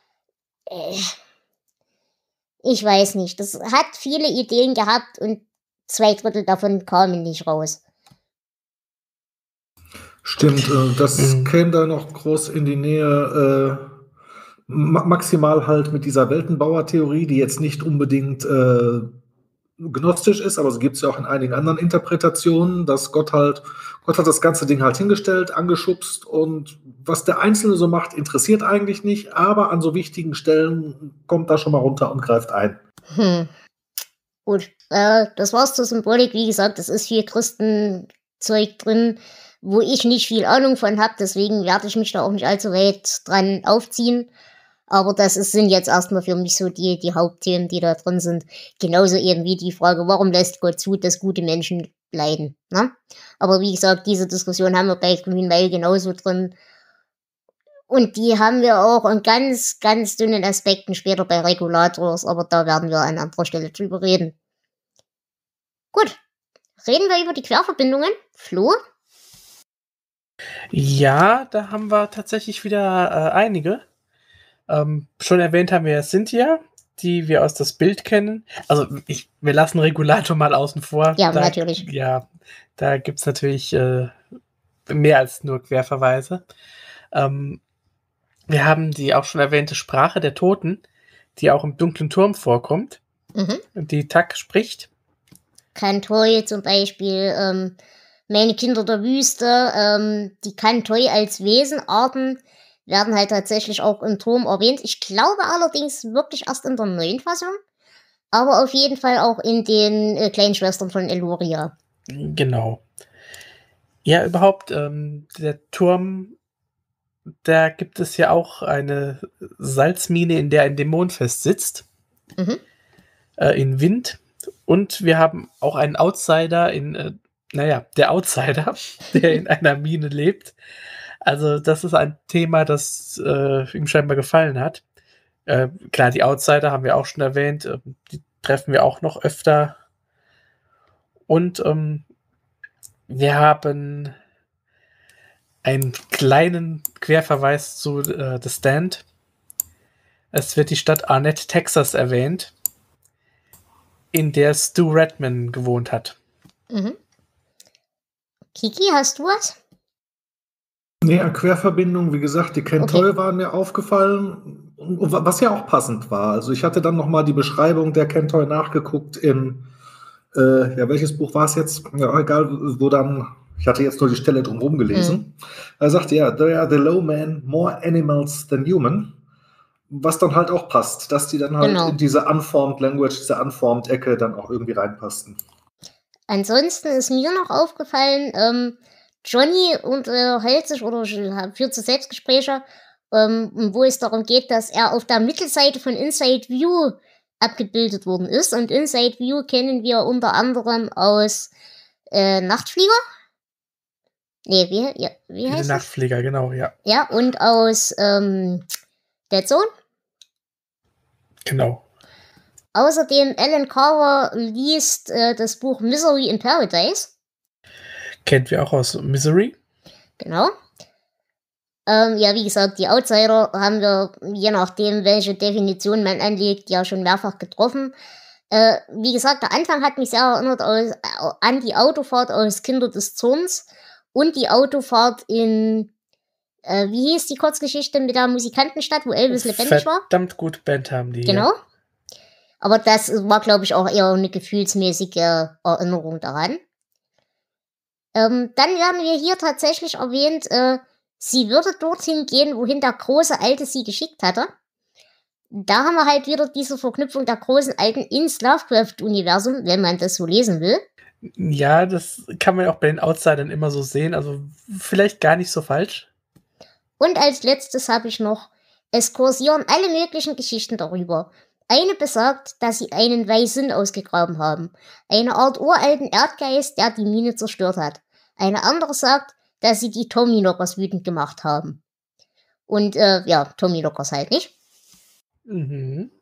Ich weiß nicht. Das hat viele Ideen gehabt und 2/3 davon kamen nicht raus. Stimmt, das käme da noch groß in die Nähe, maximal halt mit dieser Weltenbauer-Theorie, die jetzt nicht unbedingt gnostisch ist, aber sie gibt es ja auch in einigen anderen Interpretationen, dass Gott hat das ganze Ding halt hingestellt, angeschubst und was der Einzelne so macht, interessiert eigentlich nicht, aber an so wichtigen Stellen kommt da schon mal runter und greift ein. Gut, das war's zur Symbolik. Wie gesagt, es ist viel Christenzeug drin, wo ich nicht viel Ahnung von habe, deswegen werde ich mich da auch nicht allzu weit dran aufziehen. Aber sind jetzt erstmal für mich so die Hauptthemen, die da drin sind. Genauso eben wie die Frage, warum lässt Gott zu, dass gute Menschen leiden, ne? Aber wie gesagt, diese Diskussion haben wir bei Green Veil genauso drin. Und die haben wir auch in ganz, ganz dünnen Aspekten später bei Regulators, aber da werden wir an anderer Stelle drüber reden. Gut, reden wir über die Querverbindungen. Flo? Ja, da haben wir tatsächlich wieder einige. Schon erwähnt haben wir Cynthia, die wir aus das Bild kennen. Also wir lassen Regulator mal außen vor. Ja, natürlich. Ja, da gibt es natürlich mehr als nur Querverweise. Wir haben die auch schon erwähnte Sprache der Toten, die auch im Dunklen Turm vorkommt, die Tuck spricht. Kantoi zum Beispiel, meine Kinder der Wüste, die Kantoi als Wesenarten werden halt tatsächlich auch im Turm erwähnt. Ich glaube allerdings wirklich erst in der neuen Fassung, aber auf jeden Fall auch in den kleinen Schwestern von Eluria. Genau. Ja, überhaupt, der Turm, da gibt es ja auch eine Salzmine, in der ein Dämon festsitzt. In Wind. Und wir haben auch einen Outsider der Outsider, der in einer Mine lebt. Also das ist ein Thema, das ihm scheinbar gefallen hat. Klar, die Outsider haben wir auch schon erwähnt. Die treffen wir auch noch öfter. Und wir haben einen kleinen Querverweis zu The Stand. Es wird die Stadt Arnett, Texas erwähnt, in der Stu Redman gewohnt hat. Mhm. Kiki, hast du was? Nee, Querverbindung, wie gesagt, die Kentoy waren mir aufgefallen, was ja auch passend war. Also ich hatte dann nochmal die Beschreibung der Kentoy nachgeguckt in, welches Buch war es jetzt? Ja, egal, wo dann, ich hatte jetzt nur die Stelle drumherum gelesen. Er sagte, ja, they are the low man, more animals than human. Was dann halt auch passt, dass die dann halt in diese Unformed Language, diese Unformed-Ecke dann auch irgendwie reinpassten. Ansonsten ist mir noch aufgefallen, Johnny unterhält sich oder führt zu Selbstgespräche, wo es darum geht, dass er auf der Mittelseite von Inside View abgebildet worden ist. Und Inside View kennen wir unter anderem aus Nachtflieger. Nee, wie heißt das? Nachtflieger, genau, ja. Ja, und aus Dead Zone. Genau. Außerdem, Alan Carver liest das Buch Misery in Paradise. Kennt wir auch aus Misery. Genau. Ja, wie gesagt, die Outsider haben wir, je nachdem, welche Definition man anlegt, ja schon mehrfach getroffen. Wie gesagt, der Anfang hat mich sehr erinnert an die Autofahrt aus Kinder des Zorns und die Autofahrt in, wie hieß die Kurzgeschichte mit der Musikantenstadt, wo Elvis lebendig war? Verdammt gut Band haben die. Genau. Aber das war, glaube ich, auch eher eine gefühlsmäßige Erinnerung daran. Dann werden wir hier tatsächlich erwähnt, sie würde dorthin gehen, wohin der große Alte sie geschickt hatte. Da haben wir halt wieder diese Verknüpfung der großen Alten ins Lovecraft-Universum, wenn man das so lesen will. Ja, das kann man auch bei den Outsidern immer so sehen, also vielleicht gar nicht so falsch. Und als letztes habe ich noch, es kursieren alle möglichen Geschichten darüber. Eine besagt, dass sie einen Weißen ausgegraben haben. Eine Art uralten Erdgeist, der die Mine zerstört hat. Eine andere sagt, dass sie die Tommyknockers wütend gemacht haben. Und Tommyknockers halt nicht. Mhm.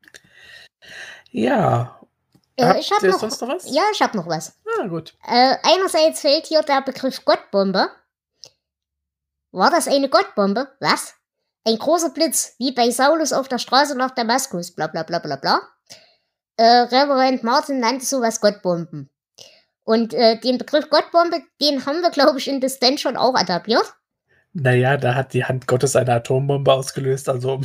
Ja. Ich habe noch sonst noch was? Ja, ich habe noch was. Ah, gut. Einerseits fällt hier der Begriff Gottbombe. War das eine Gottbombe? Was? Ein großer Blitz, wie bei Saulus auf der Straße nach Damaskus, bla bla bla bla bla. Reverend Martin nannte sowas Gottbomben. Und den Begriff Gottbombe, den haben wir, glaube ich, in The Stand schon auch etabliert. Naja, da hat die Hand Gottes eine Atombombe ausgelöst, also...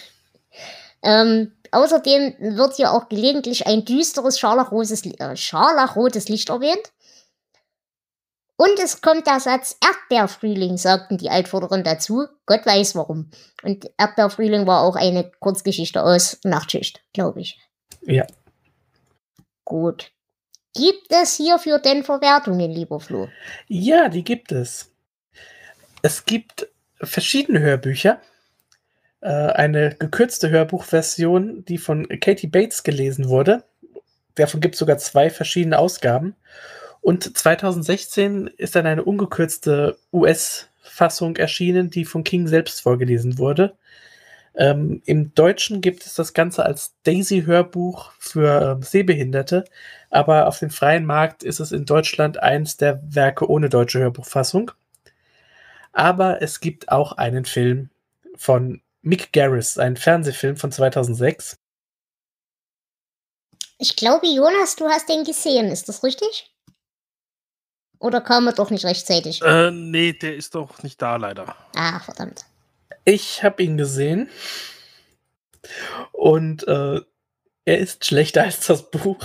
Außerdem wird hier auch gelegentlich ein düsteres scharlachrotes Licht erwähnt. Und es kommt der Satz Erdbeerfrühling, sagten die Altvorderen dazu. Gott weiß warum. Und Erdbeerfrühling war auch eine Kurzgeschichte aus Nachtschicht, glaube ich. Ja. Gut. Gibt es hierfür denn Verwertungen, lieber Flo? Ja, die gibt es. Es gibt verschiedene Hörbücher. Eine gekürzte Hörbuchversion, die von Katie Bates gelesen wurde. Davon gibt es sogar 2 verschiedene Ausgaben. Und 2016 ist dann eine ungekürzte US-Fassung erschienen, die von King selbst vorgelesen wurde. Im Deutschen gibt es das Ganze als Daisy-Hörbuch für Sehbehinderte, aber auf dem freien Markt ist es in Deutschland eins der Werke ohne deutsche Hörbuchfassung. Aber es gibt auch einen Film von Mick Garris, ein Fernsehfilm von 2006. Ich glaube, Jonas, du hast den gesehen, ist das richtig? Oder kam er doch nicht rechtzeitig? Nee, der ist doch nicht da, leider. Ah, verdammt. Ich habe ihn gesehen und er ist schlechter als das Buch.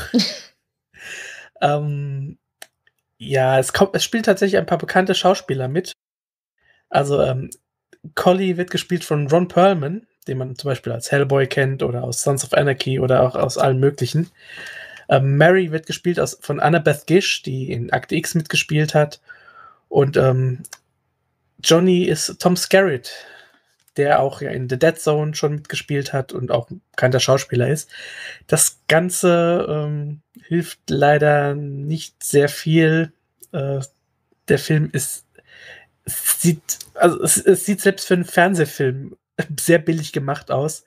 Es spielt tatsächlich ein paar bekannte Schauspieler mit. Also Collie wird gespielt von Ron Perlman, den man zum Beispiel als Hellboy kennt oder aus Sons of Anarchy oder auch aus allen möglichen. Mary wird gespielt von Annabeth Gish, die in Akte X mitgespielt hat. Und Johnny ist Tom Skerritt, der auch ja in The Dead Zone schon mitgespielt hat und auch ein bekannter Schauspieler ist. Das Ganze hilft leider nicht sehr viel. Der Film ist es sieht selbst für einen Fernsehfilm sehr billig gemacht aus.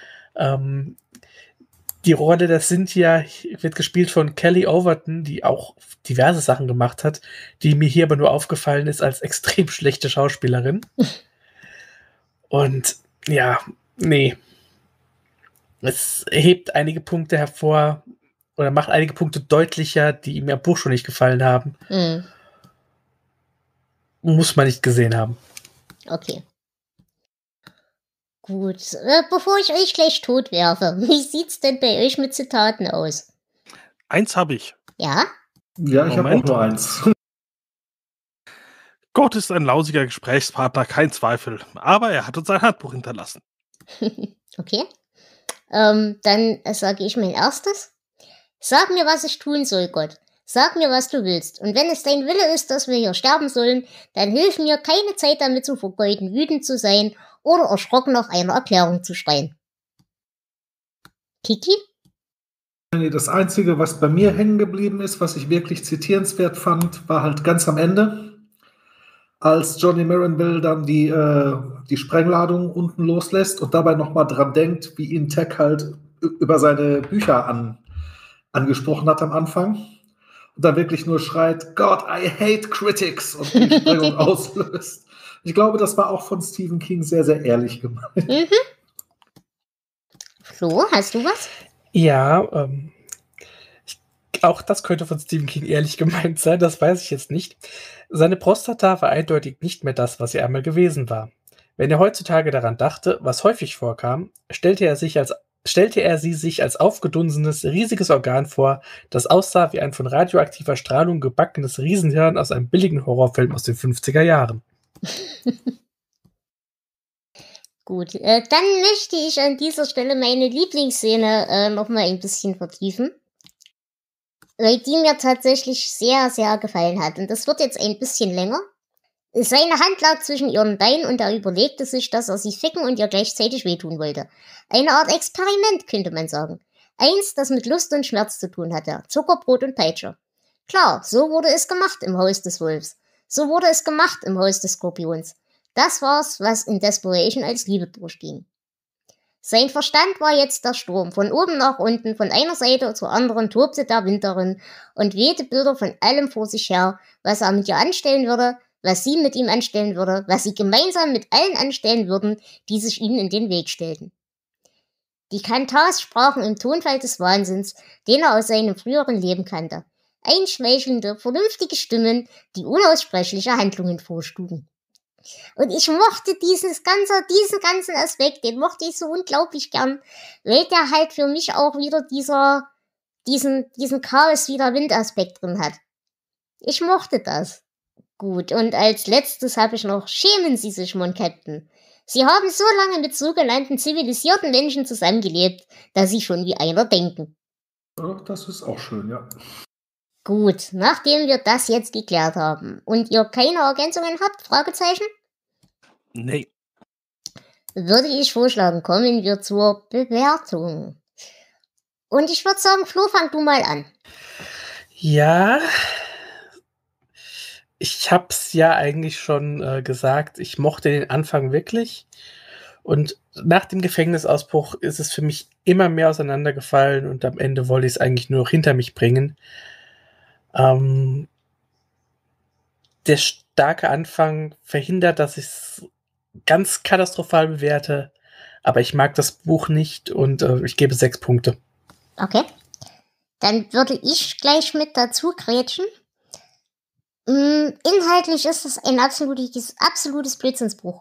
Die Rolle der Cynthia wird gespielt von Kelly Overton, die auch diverse Sachen gemacht hat, die mir hier aber nur aufgefallen ist als extrem schlechte Schauspielerin. Und ja, nee. Es hebt einige Punkte hervor oder macht einige Punkte deutlicher, die mir im Buch schon nicht gefallen haben. Muss man nicht gesehen haben. Okay. Gut. Bevor ich euch gleich tot werfe, wie sieht's denn bei euch mit Zitaten aus? Eins habe ich. Ja? Ja, ich habe auch Moment. nur eins. Gott ist ein lausiger Gesprächspartner, kein Zweifel. Aber er hat uns ein Handbuch hinterlassen. Okay. Dann sage ich mein erstes. Sag mir, was ich tun soll, Gott. Sag mir, was du willst. Und wenn es dein Wille ist, dass wir hier sterben sollen, dann hilf mir, keine Zeit damit zu vergeuden, wütend zu sein oder erschrocken nach einer Erklärung zu schreien. Kiki? Das Einzige, was bei mir hängen geblieben ist, was ich wirklich zitierenswert fand, war halt ganz am Ende, als Johnny Marinville dann die Sprengladung unten loslässt und dabei nochmal dran denkt, wie ihn Tech halt über seine Bücher angesprochen hat am Anfang. Und dann wirklich nur schreit, God, I hate critics, und die Sprengung auslöst. Ich glaube, das war auch von Stephen King sehr, sehr ehrlich gemeint. Flo, hast du was? Ja, auch das könnte von Stephen King ehrlich gemeint sein, das weiß ich jetzt nicht. Seine Prostata war eindeutig nicht mehr das, was sie einmal gewesen war. Wenn er heutzutage daran dachte, was häufig vorkam, stellte er sie sich als aufgedunsenes, riesiges Organ vor, das aussah wie ein von radioaktiver Strahlung gebackenes Riesenhirn aus einem billigen Horrorfilm aus den 50er Jahren. Gut, dann möchte ich an dieser Stelle meine Lieblingsszene nochmal ein bisschen vertiefen, weil die mir tatsächlich sehr, sehr gefallen hat. Und das wird jetzt ein bisschen länger. Seine Hand lag zwischen ihren Beinen und er überlegte sich, dass er sie ficken und ihr gleichzeitig wehtun wollte. Eine Art Experiment, könnte man sagen. Eins, das mit Lust und Schmerz zu tun hatte. Zuckerbrot und Peitsche. Klar, so wurde es gemacht im Haus des Wolfs. So wurde es gemacht im Haus des Skorpions. Das war's, was in Desperation als Liebe durchging. Sein Verstand war jetzt der Sturm. Von oben nach unten, von einer Seite zur anderen tobte der Wind darin und wehte Bilder von allem vor sich her, was er mit ihr anstellen würde, was sie mit ihm anstellen würde, was sie gemeinsam mit allen anstellen würden, die sich ihnen in den Weg stellten. Die Kantars sprachen im Tonfall des Wahnsinns, den er aus seinem früheren Leben kannte. Einschmeichelnde, vernünftige Stimmen, die unaussprechliche Handlungen vorschlugen. Und ich mochte diesen ganzen Aspekt, den mochte ich so unglaublich gern, weil der halt für mich auch wieder diesen Chaos wie der Wind-Aspekt drin hat. Ich mochte das. Gut, und als letztes habe ich noch, schämen Sie sich, Mon Captain. Sie haben so lange mit sogenannten zivilisierten Menschen zusammengelebt, dass Sie schon wie einer denken. Ja, das ist auch schön, ja. Gut, nachdem wir das jetzt geklärt haben und ihr keine Ergänzungen habt, Fragezeichen? Nee. Würde ich vorschlagen, kommen wir zur Bewertung. Und ich würde sagen, Flo, fang du mal an. Ja, ich hab's ja eigentlich schon gesagt, ich mochte den Anfang wirklich. Und nach dem Gefängnisausbruch ist es für mich immer mehr auseinandergefallen und am Ende wollte ich es eigentlich nur noch hinter mich bringen. Der starke Anfang verhindert, dass ich es ganz katastrophal bewerte, aber ich mag das Buch nicht und ich gebe 6 Punkte. Okay. Dann würde ich gleich mit dazu grätschen. Inhaltlich ist es ein absolutes Blödsinnsbuch.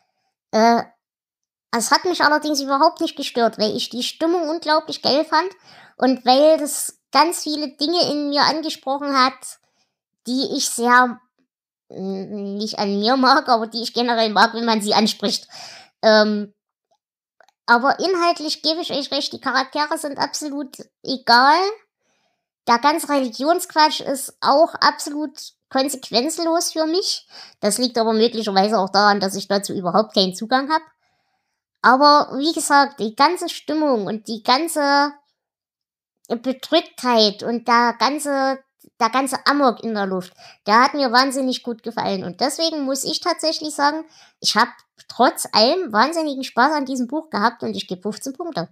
Es hat mich allerdings überhaupt nicht gestört, weil ich die Stimmung unglaublich geil fand und weil das ganz viele Dinge in mir angesprochen hat, die ich sehr nicht an mir mag, aber die ich generell mag, wenn man sie anspricht. Aber inhaltlich gebe ich euch recht, die Charaktere sind absolut egal. Der ganze Religionsquatsch ist auch absolut konsequenzlos für mich. Das liegt aber möglicherweise auch daran, dass ich dazu überhaupt keinen Zugang habe. Aber wie gesagt, die ganze Stimmung und die ganze Bedrücktheit und der ganze der ganze Amok in der Luft, der hat mir wahnsinnig gut gefallen. Und deswegen muss ich tatsächlich sagen, ich habe trotz allem wahnsinnigen Spaß an diesem Buch gehabt und ich gebe 15 Punkte.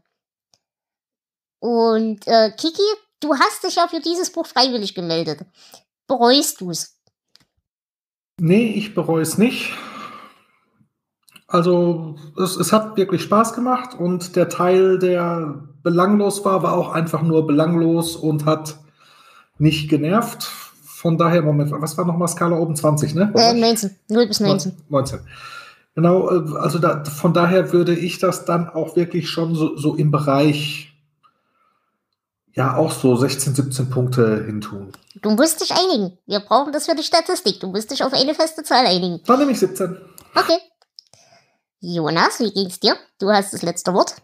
Und Kiki, du hast dich ja für dieses Buch freiwillig gemeldet. Bereust du's? Nee, ich bereue es nicht. Also es hat wirklich Spaß gemacht und der Teil, der belanglos war, war auch einfach nur belanglos und hat nicht genervt. Von daher, Moment, was war nochmal Skala oben? 20, ne? 19, 0 bis 19. 19. Genau, also von daher würde ich das dann auch wirklich schon so im Bereich, ja, auch so 16, 17 Punkte hintun. Du musst dich einigen. Wir brauchen das für die Statistik. Du musst dich auf eine feste Zahl einigen. Dann nehme ich 17. Okay. Jonas, wie ging's dir? Du hast das letzte Wort.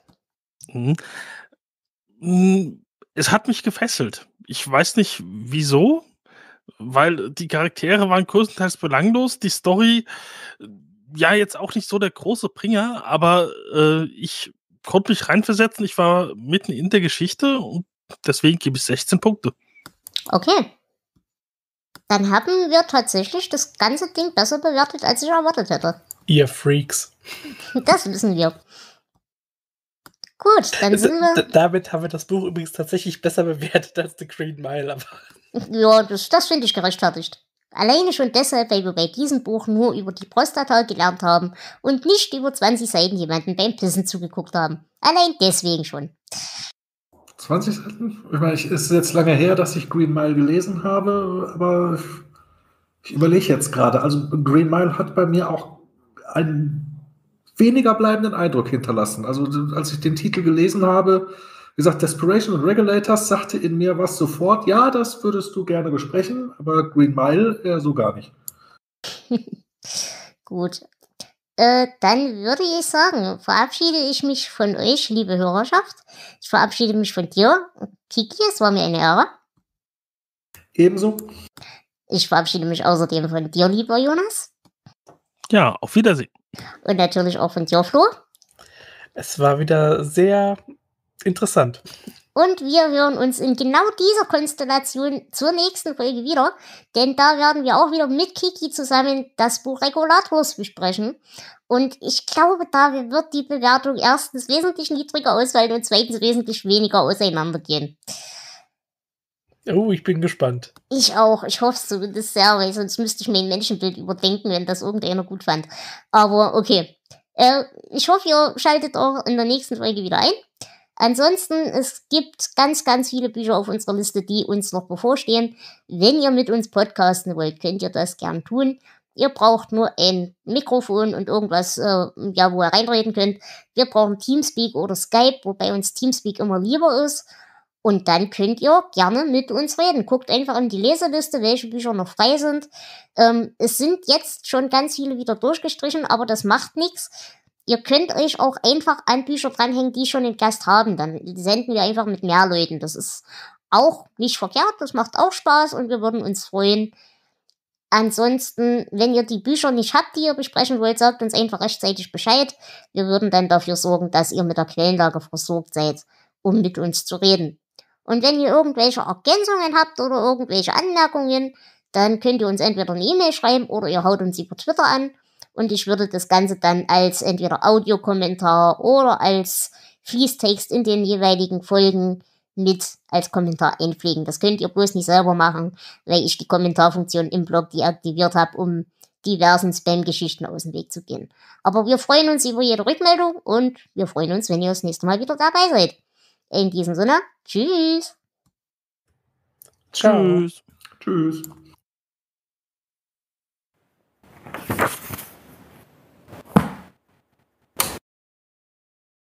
Es hat mich gefesselt. Ich weiß nicht, wieso, weil die Charaktere waren größtenteils belanglos. Die Story, ja, jetzt auch nicht so der große Bringer, aber ich konnte mich reinversetzen. Ich war mitten in der Geschichte und deswegen gebe ich 16 Punkte. Okay. Dann haben wir tatsächlich das ganze Ding besser bewertet, als ich erwartet hätte. Ihr Freaks. Das wissen wir. Gut, dann sind wir... Damit haben wir das Buch übrigens tatsächlich besser bewertet als The Green Mile. Aber Ja, das finde ich gerechtfertigt. Alleine schon deshalb, weil wir bei diesem Buch nur über die Prostata gelernt haben und nicht über 20 Seiten jemanden beim Pissen zugeguckt haben. Allein deswegen schon. 20 Seiten? Ich meine, es ist jetzt lange her, dass ich Green Mile gelesen habe, aber ich überlege jetzt gerade. Also Green Mile hat bei mir auch einen weniger bleibenden Eindruck hinterlassen. Also als ich den Titel gelesen habe, wie gesagt, Desperation und Regulators sagte in mir was sofort, ja, das würdest du gerne besprechen, aber Green Mile so gar nicht. Gut. Dann würde ich sagen, verabschiede ich mich von euch, liebe Hörerschaft. Ich verabschiede mich von dir, Kiki, es war mir eine Ehre. Ebenso. Ich verabschiede mich außerdem von dir, lieber Jonas. Ja, auf Wiedersehen. Und natürlich auch von dir, Flo. es war wieder sehr interessant. Und wir hören uns in genau dieser Konstellation zur nächsten Folge wieder, denn da werden wir auch wieder mit Kiki zusammen das Buch Regulators besprechen. Und ich glaube, da wird die Bewertung erstens wesentlich niedriger ausfallen und zweitens wesentlich weniger auseinandergehen. Oh, ich bin gespannt. Ich auch. Ich hoffe es zumindest sehr, weil sonst müsste ich mein Menschenbild überdenken, wenn das irgendeiner gut fand. Aber okay. Ich hoffe, ihr schaltet auch in der nächsten Folge wieder ein. Ansonsten, es gibt ganz, ganz viele Bücher auf unserer Liste, die uns noch bevorstehen. Wenn ihr mit uns podcasten wollt, könnt ihr das gern tun. Ihr braucht nur ein Mikrofon und irgendwas, wo ihr reinreden könnt. Wir brauchen Teamspeak oder Skype, wobei uns Teamspeak immer lieber ist. Und dann könnt ihr gerne mit uns reden. Guckt einfach in die Leseliste, welche Bücher noch frei sind. Es sind jetzt schon ganz viele wieder durchgestrichen, aber das macht nichts. Ihr könnt euch auch einfach an Bücher dranhängen, die schon einen Gast haben. Dann senden wir einfach mit mehr Leuten. Das ist auch nicht verkehrt, das macht auch Spaß und wir würden uns freuen. Ansonsten, wenn ihr die Bücher nicht habt, die ihr besprechen wollt, sagt uns einfach rechtzeitig Bescheid. Wir würden dann dafür sorgen, dass ihr mit der Quellenlage versorgt seid, um mit uns zu reden. Und wenn ihr irgendwelche Ergänzungen habt oder irgendwelche Anmerkungen, dann könnt ihr uns entweder eine E-Mail schreiben oder ihr haut uns über Twitter an. Und ich würde das Ganze dann als entweder Audiokommentar oder als Fließtext in den jeweiligen Folgen mit als Kommentar einpflegen. Das könnt ihr bloß nicht selber machen, weil ich die Kommentarfunktion im Blog deaktiviert habe, um diversen Spam-Geschichten aus dem Weg zu gehen. Aber wir freuen uns über jede Rückmeldung und wir freuen uns, wenn ihr das nächste Mal wieder dabei seid. In diesem Sinne, tschüss. Ciao. Tschüss. Tschüss.